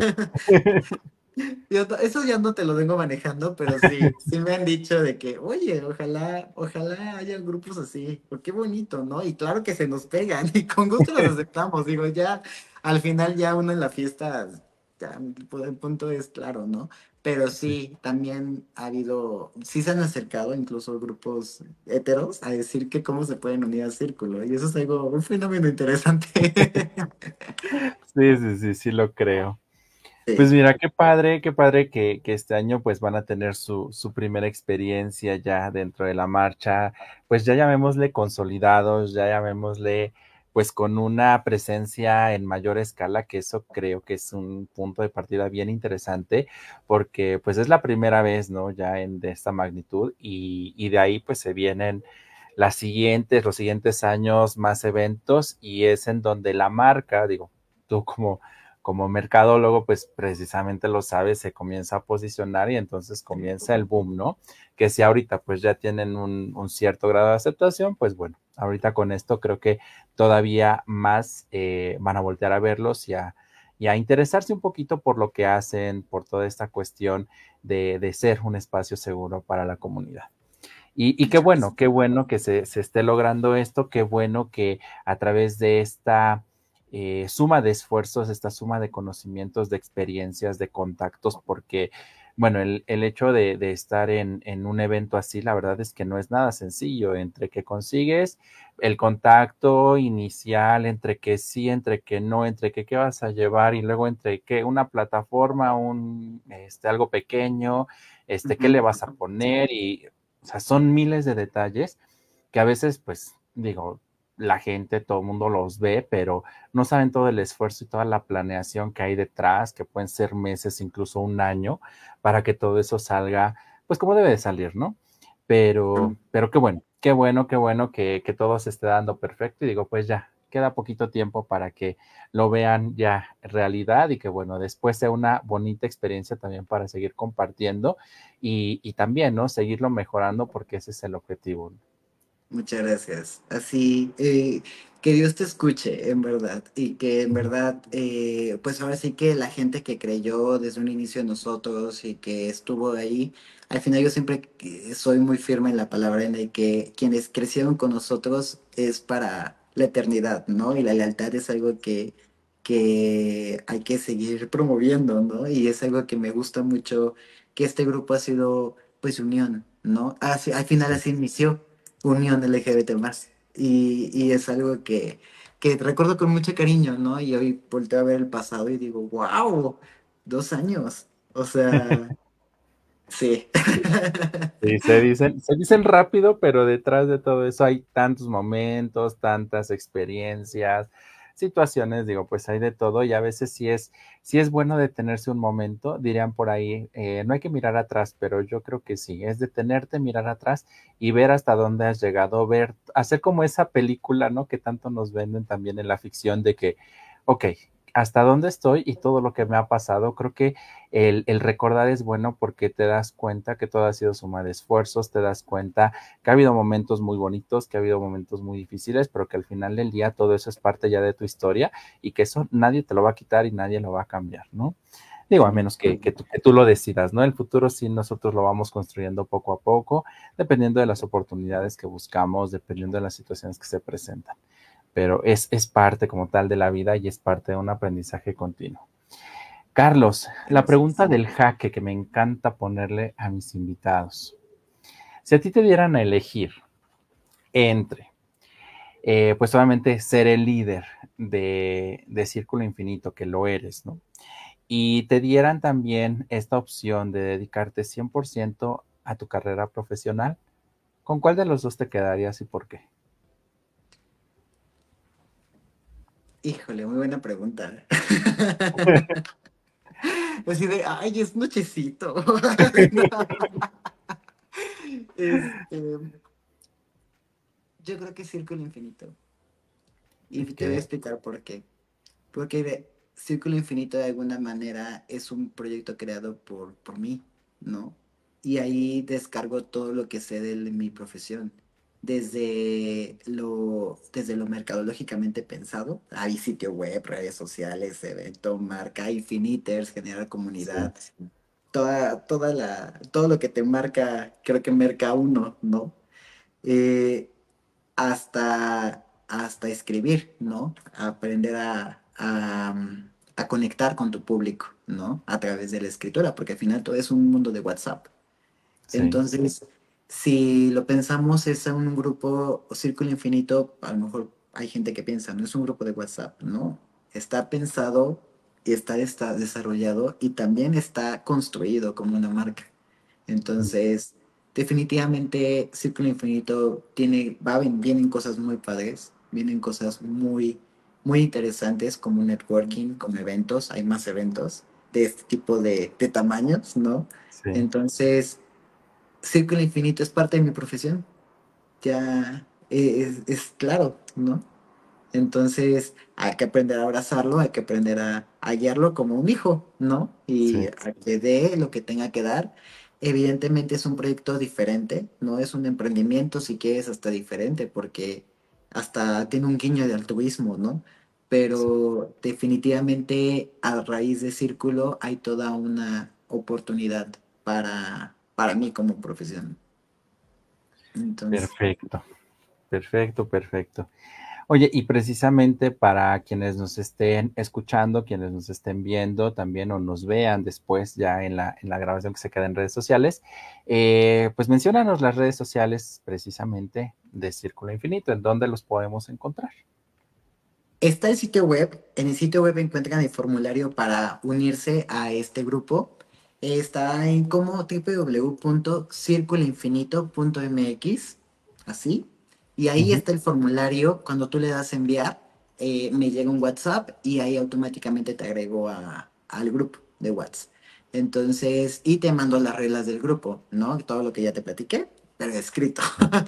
S3: Yo to- eso ya no te lo vengo manejando, pero sí, sí me han dicho de que, oye, ojalá, ojalá haya grupos así, porque qué bonito, ¿no? Y claro que se nos pegan y con gusto los aceptamos, digo, ya, al final ya uno en la fiesta, ya, pues, el punto es claro, ¿no? Pero
S2: Sí.
S3: sí, también ha habido, sí se han acercado incluso grupos heteros a decir que cómo se pueden unir al círculo, y eso es algo, un fenómeno interesante.
S2: Sí, sí, sí, sí lo creo. Pues
S3: Sí.
S2: mira, qué padre, qué padre que, que este año pues van a tener su, su primera experiencia ya dentro de la marcha, pues ya llamémosle consolidados, ya llamémosle pues con una presencia en mayor escala, que eso creo que es un punto de partida bien interesante, porque pues es la primera vez, ¿no? Ya en de esta magnitud y, y de ahí pues se vienen las siguientes, los siguientes años más eventos y es en donde la marca, digo, tú como como mercadólogo, pues precisamente lo sabes, se comienza a posicionar y entonces comienza el boom, ¿no? Que si ahorita pues ya tienen un, un cierto grado de aceptación, pues bueno, ahorita con esto creo que todavía más eh, van a voltear a verlos y a, y a interesarse un poquito por lo que hacen, por toda esta cuestión de, de ser un espacio seguro para la comunidad. Y, y qué
S3: Muchas.
S2: bueno, qué bueno que se, se, esté logrando esto, qué bueno que a través de esta eh, suma de esfuerzos, esta suma de conocimientos, de experiencias, de contactos, porque, bueno, el, el hecho de, de estar en, en, un evento así, la verdad es que no es nada sencillo, entre que consigues el contacto inicial, entre que sí, entre que no, entre que qué vas a llevar y luego entre que una plataforma, un, este, algo pequeño, este, qué le
S3: Ujú.
S2: vas a poner y o sea, son miles de detalles que a veces, pues, digo, la gente, todo el mundo los ve, pero no saben todo el esfuerzo y toda la planeación que hay detrás, que pueden ser meses, incluso un año, para que todo eso salga, pues, como debe de salir, ¿no? Pero, pero qué bueno, qué bueno, qué bueno que, que todo se esté dando perfecto y digo, pues ya, queda poquito tiempo para que lo vean ya en realidad y que bueno, después sea una bonita experiencia también para seguir compartiendo y, y también, ¿no? Seguirlo mejorando porque ese es el objetivo.
S3: Muchas gracias. Así, eh, que Dios te escuche, en verdad, y que en verdad, eh, pues ahora sí que la gente que creyó desde un inicio en nosotros y que estuvo ahí, al final yo siempre eh, soy muy firme en la palabra en el que quienes crecieron con nosotros es para la eternidad, ¿no? Y la lealtad es algo que, que hay que seguir promoviendo, ¿no? Y es algo que me gusta mucho, que este grupo ha sido, pues, unión, ¿no? Así- al final
S2: Sí.
S3: así inició, unión L G B T más. Y, y es algo que, que recuerdo con mucho cariño, ¿no? Y hoy volteo a ver el pasado y digo, wow, dos años. O sea, sí.
S2: Sí, se dicen, se dicen rápido, pero detrás de todo eso hay tantos momentos, tantas experiencias, situaciones, digo, pues hay de todo y a veces sí es, sí es bueno detenerse un momento, dirían por ahí, eh, no hay que mirar atrás, pero yo creo que sí, es detenerte, mirar atrás y ver hasta dónde has llegado, ver, hacer como esa película, ¿no? Que tanto nos venden también en la ficción de que, ok, hasta dónde estoy y todo lo que me ha pasado, creo que el, el recordar es bueno porque te das cuenta que todo ha sido suma de esfuerzos, te das cuenta que ha habido momentos muy bonitos, que ha habido momentos muy difíciles, pero que al final del día todo eso es parte ya de tu historia y que eso nadie te lo va a quitar y nadie lo va a cambiar, ¿no? Digo, a menos que, que, tú, que tú lo decidas, ¿no? El futuro sí nosotros lo vamos construyendo poco a poco, dependiendo de las oportunidades que buscamos, dependiendo de las situaciones que se presentan. Pero es, es parte como tal de la vida y es parte de un aprendizaje continuo. Carlos, la
S3: Gracias.
S2: pregunta del jaque que me encanta ponerle a mis invitados. Si a ti te dieran a elegir entre, eh, pues obviamente ser el líder de, de Círculo Infinito, que lo eres, ¿no? Y te dieran también esta opción de dedicarte cien por ciento a tu carrera profesional, ¿con cuál de los dos te quedarías y por qué?
S3: Híjole, muy buena pregunta. Así de, ay, es nochecito. Este, yo creo que es Círculo Infinito. Y te voy a
S2: Ok,
S3: explicar por qué. Porque de- Círculo Infinito de alguna manera es un proyecto creado por, por mí, ¿no? Y ahí descargo todo lo que sé de mi profesión. Desde lo, desde lo mercadológicamente pensado, hay sitio web, redes sociales, evento, marca, infiniters, generar
S2: sí,
S3: comunidad, toda, toda la, todo lo que te marca, creo que marca uno, ¿no? Eh, hasta, hasta escribir, ¿no? Aprender a, a, mm, a conectar con tu público, ¿no? A través de la escritura, porque al final todo es un mundo de WhatsApp.
S2: sí,
S3: Entonces, si lo pensamos, es un grupo o círculo infinito, a lo mejor hay gente que piensa, no es un grupo de WhatsApp, ¿no? Está pensado y está, está desarrollado y también está construido como una marca. Entonces, definitivamente Círculo Infinito tiene, va, vienen cosas muy padres, vienen cosas muy, muy interesantes como networking, como eventos, hay más eventos de este tipo de, de tamaños, ¿no?
S2: sí,
S3: Entonces, Círculo Infinito es parte de mi profesión, ya es, es claro, ¿no? Entonces hay que aprender a abrazarlo, hay que aprender a, a guiarlo como un hijo, ¿no? Y
S2: sí,
S3: a que dé lo que tenga que dar. Evidentemente es un proyecto diferente, no es un emprendimiento, si quieres, hasta diferente, porque hasta tiene un guiño de altruismo, ¿no?
S2: sí.
S3: Pero definitivamente a raíz de Círculo hay toda una oportunidad para, para mí como profesión. Entonces,
S2: Perfecto, perfecto, perfecto. Oye, y precisamente para quienes nos estén escuchando, quienes nos estén viendo también o nos vean después ya en la, en la grabación que se queda en redes sociales, eh, pues menciónanos las redes sociales precisamente de Círculo Infinito, en donde los podemos encontrar.
S3: está el sitio web. En el sitio web encuentran el formulario para unirse a este grupo. Está en como w w w punto círculo infinito punto m x, así. Y ahí
S2: Ujú.
S3: está el formulario. Cuando tú le das a enviar, eh, me llega un WhatsApp y ahí automáticamente te agrego a- al grupo de WhatsApp. Entonces, y te mando las reglas del grupo, ¿no? Todo lo que ya te platiqué, pero escrito.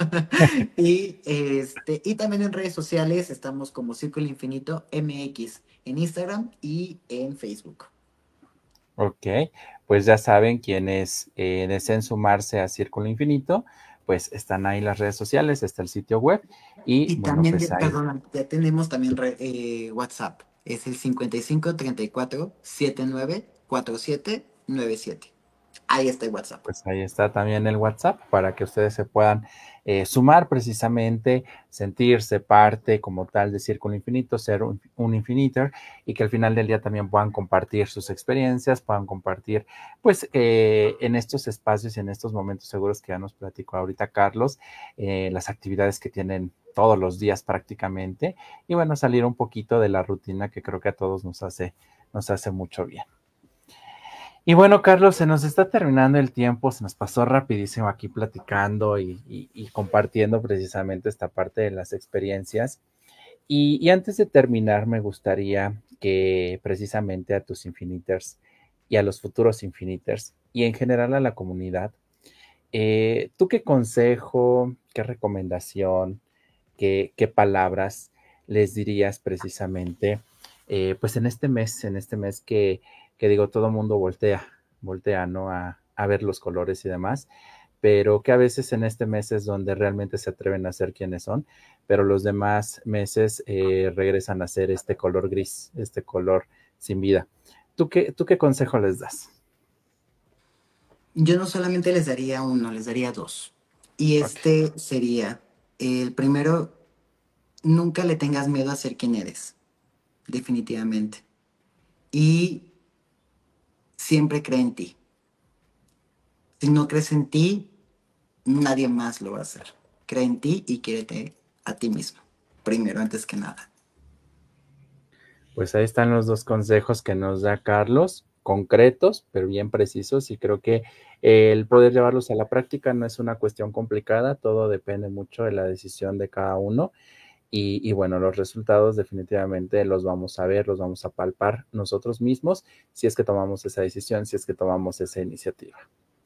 S3: Y, este, y también en redes sociales estamos como Círculo Infinito M X en Instagram y en Facebook.
S2: Ok, pues ya saben quienes eh, deseen sumarse a Círculo Infinito, pues están ahí las redes sociales, está el sitio web y
S3: Y
S2: bueno,
S3: también,
S2: pues
S3: ya-
S2: ahí.
S3: perdona, ya tenemos también re- eh, WhatsApp. Es el cincuenta y cinco treinta y cuatro setenta y nueve cuarenta y siete noventa y siete. ahí está el WhatsApp.
S2: Pues ahí está también el WhatsApp para que ustedes se puedan eh, sumar precisamente, sentirse parte como tal de Círculo Infinito, ser un, un infiniter y que al final del día también puedan compartir sus experiencias, puedan compartir pues eh, en estos espacios y en estos momentos seguros que ya nos platicó ahorita Carlos, eh, las actividades que tienen todos los días prácticamente y bueno, salir un poquito de la rutina que creo que a todos nos hace, nos hace mucho bien. Y bueno, Carlos, se nos está terminando el tiempo, se nos pasó rapidísimo aquí platicando y, y, y compartiendo precisamente esta parte de las experiencias. Y, y antes de terminar, me gustaría que precisamente a tus Infiniters y a los futuros Infiniters y en general a la comunidad, eh, ¿tú qué consejo, qué recomendación, qué, qué palabras les dirías precisamente, eh, pues en este mes, en este mes que, que digo, todo mundo voltea, voltea, ¿no? A, a ver los colores y demás, pero que a veces en este mes es donde realmente se atreven a ser quienes son, pero los demás meses eh, regresan a ser este color gris, este color sin vida. ¿Tú qué, tú qué consejo les das?
S3: Yo no solamente les daría uno, les daría dos. Y
S2: Ok.
S3: este sería, el primero, nunca le tengas miedo a ser quien eres, definitivamente. Y siempre cree en ti. Si no crees en ti, nadie más lo va a hacer. Cree en ti y quiérete a ti mismo, primero, antes que nada.
S2: Pues ahí están los dos consejos que nos da Carlos, concretos, pero bien precisos, y creo que el poder llevarlos a la práctica no es una cuestión complicada, todo depende mucho de la decisión de cada uno. Y, y bueno, los resultados definitivamente los vamos a ver, los vamos a palpar nosotros mismos si es que tomamos esa decisión, si es que tomamos esa iniciativa.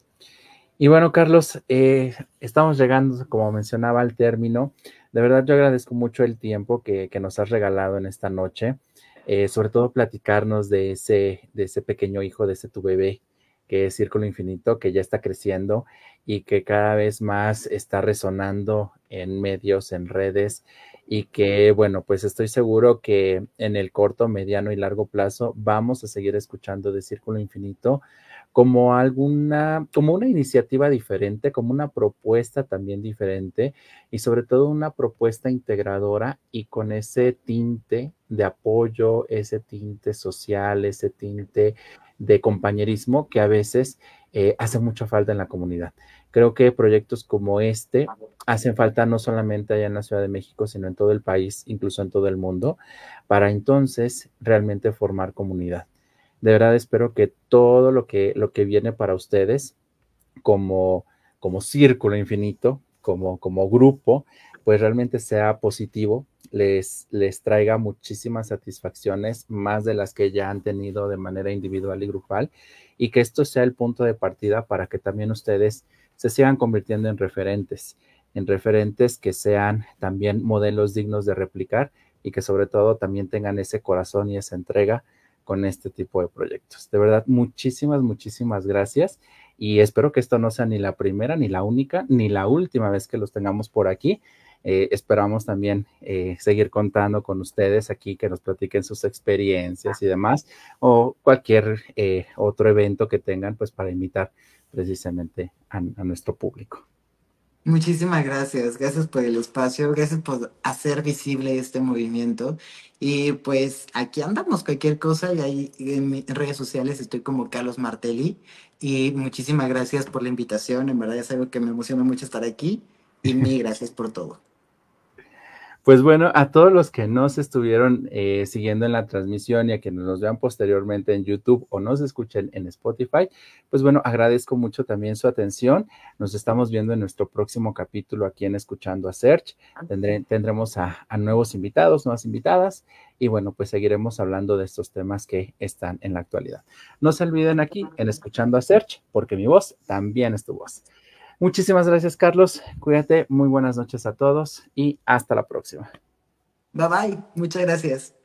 S2: Y bueno, Carlos, eh, estamos llegando, como mencionaba, al término. De verdad, yo agradezco mucho el tiempo que, que nos has regalado en esta noche, eh, sobre todo platicarnos de ese, de ese pequeño hijo, de ese tu bebé, que es Círculo Infinito, que ya está creciendo y que cada vez más está resonando en medios, en redes, y que, bueno, pues estoy seguro que en el corto, mediano y largo plazo vamos a seguir escuchando de Círculo Infinito como alguna, como una iniciativa diferente, como una propuesta también diferente y sobre todo una propuesta integradora y con ese tinte de apoyo, ese tinte social, ese tinte de compañerismo que a veces eh, hace mucha falta en la comunidad. Creo que proyectos como este hacen falta no solamente allá en la Ciudad de México, sino en todo el país, incluso en todo el mundo, para entonces realmente formar comunidad. De verdad espero que todo lo que, lo que viene para ustedes como, como círculo infinito, como, como grupo, pues realmente sea positivo, les, les traiga muchísimas satisfacciones, más de las que ya han tenido de manera individual y grupal, y que esto sea el punto de partida para que también ustedes se sigan convirtiendo en referentes, en referentes que sean también modelos dignos de replicar y que sobre todo también tengan ese corazón y esa entrega con este tipo de proyectos. De verdad, muchísimas, muchísimas gracias y espero que esto no sea ni la primera, ni la única, ni la última vez que los tengamos por aquí. Eh, esperamos también eh, seguir contando con ustedes aquí, que nos platiquen sus experiencias y demás, o cualquier eh, otro evento que tengan, pues para invitar precisamente a, a nuestro público.
S3: Muchísimas gracias, gracias por el espacio, gracias por hacer visible este movimiento y pues aquí andamos, cualquier cosa y ahí en mis redes sociales estoy como Carlos Martelli y muchísimas gracias por la invitación, en verdad es algo que me emociona mucho estar aquí y mil gracias por todo.
S2: Pues bueno, a todos los que nos estuvieron eh, siguiendo en la transmisión y a quienes nos vean posteriormente en YouTube o nos escuchen en Spotify, pues bueno, agradezco mucho también su atención. Nos estamos viendo en nuestro próximo capítulo aquí en Escuchando a Serge. Tendré, tendremos a, a nuevos invitados, nuevas invitadas y bueno, pues seguiremos hablando de estos temas que están en la actualidad. No se olviden aquí en Escuchando a Serge, porque mi voz también es tu voz. Muchísimas gracias, Carlos. Cuídate. Muy buenas noches a todos y hasta la próxima.
S3: Bye bye, muchas gracias.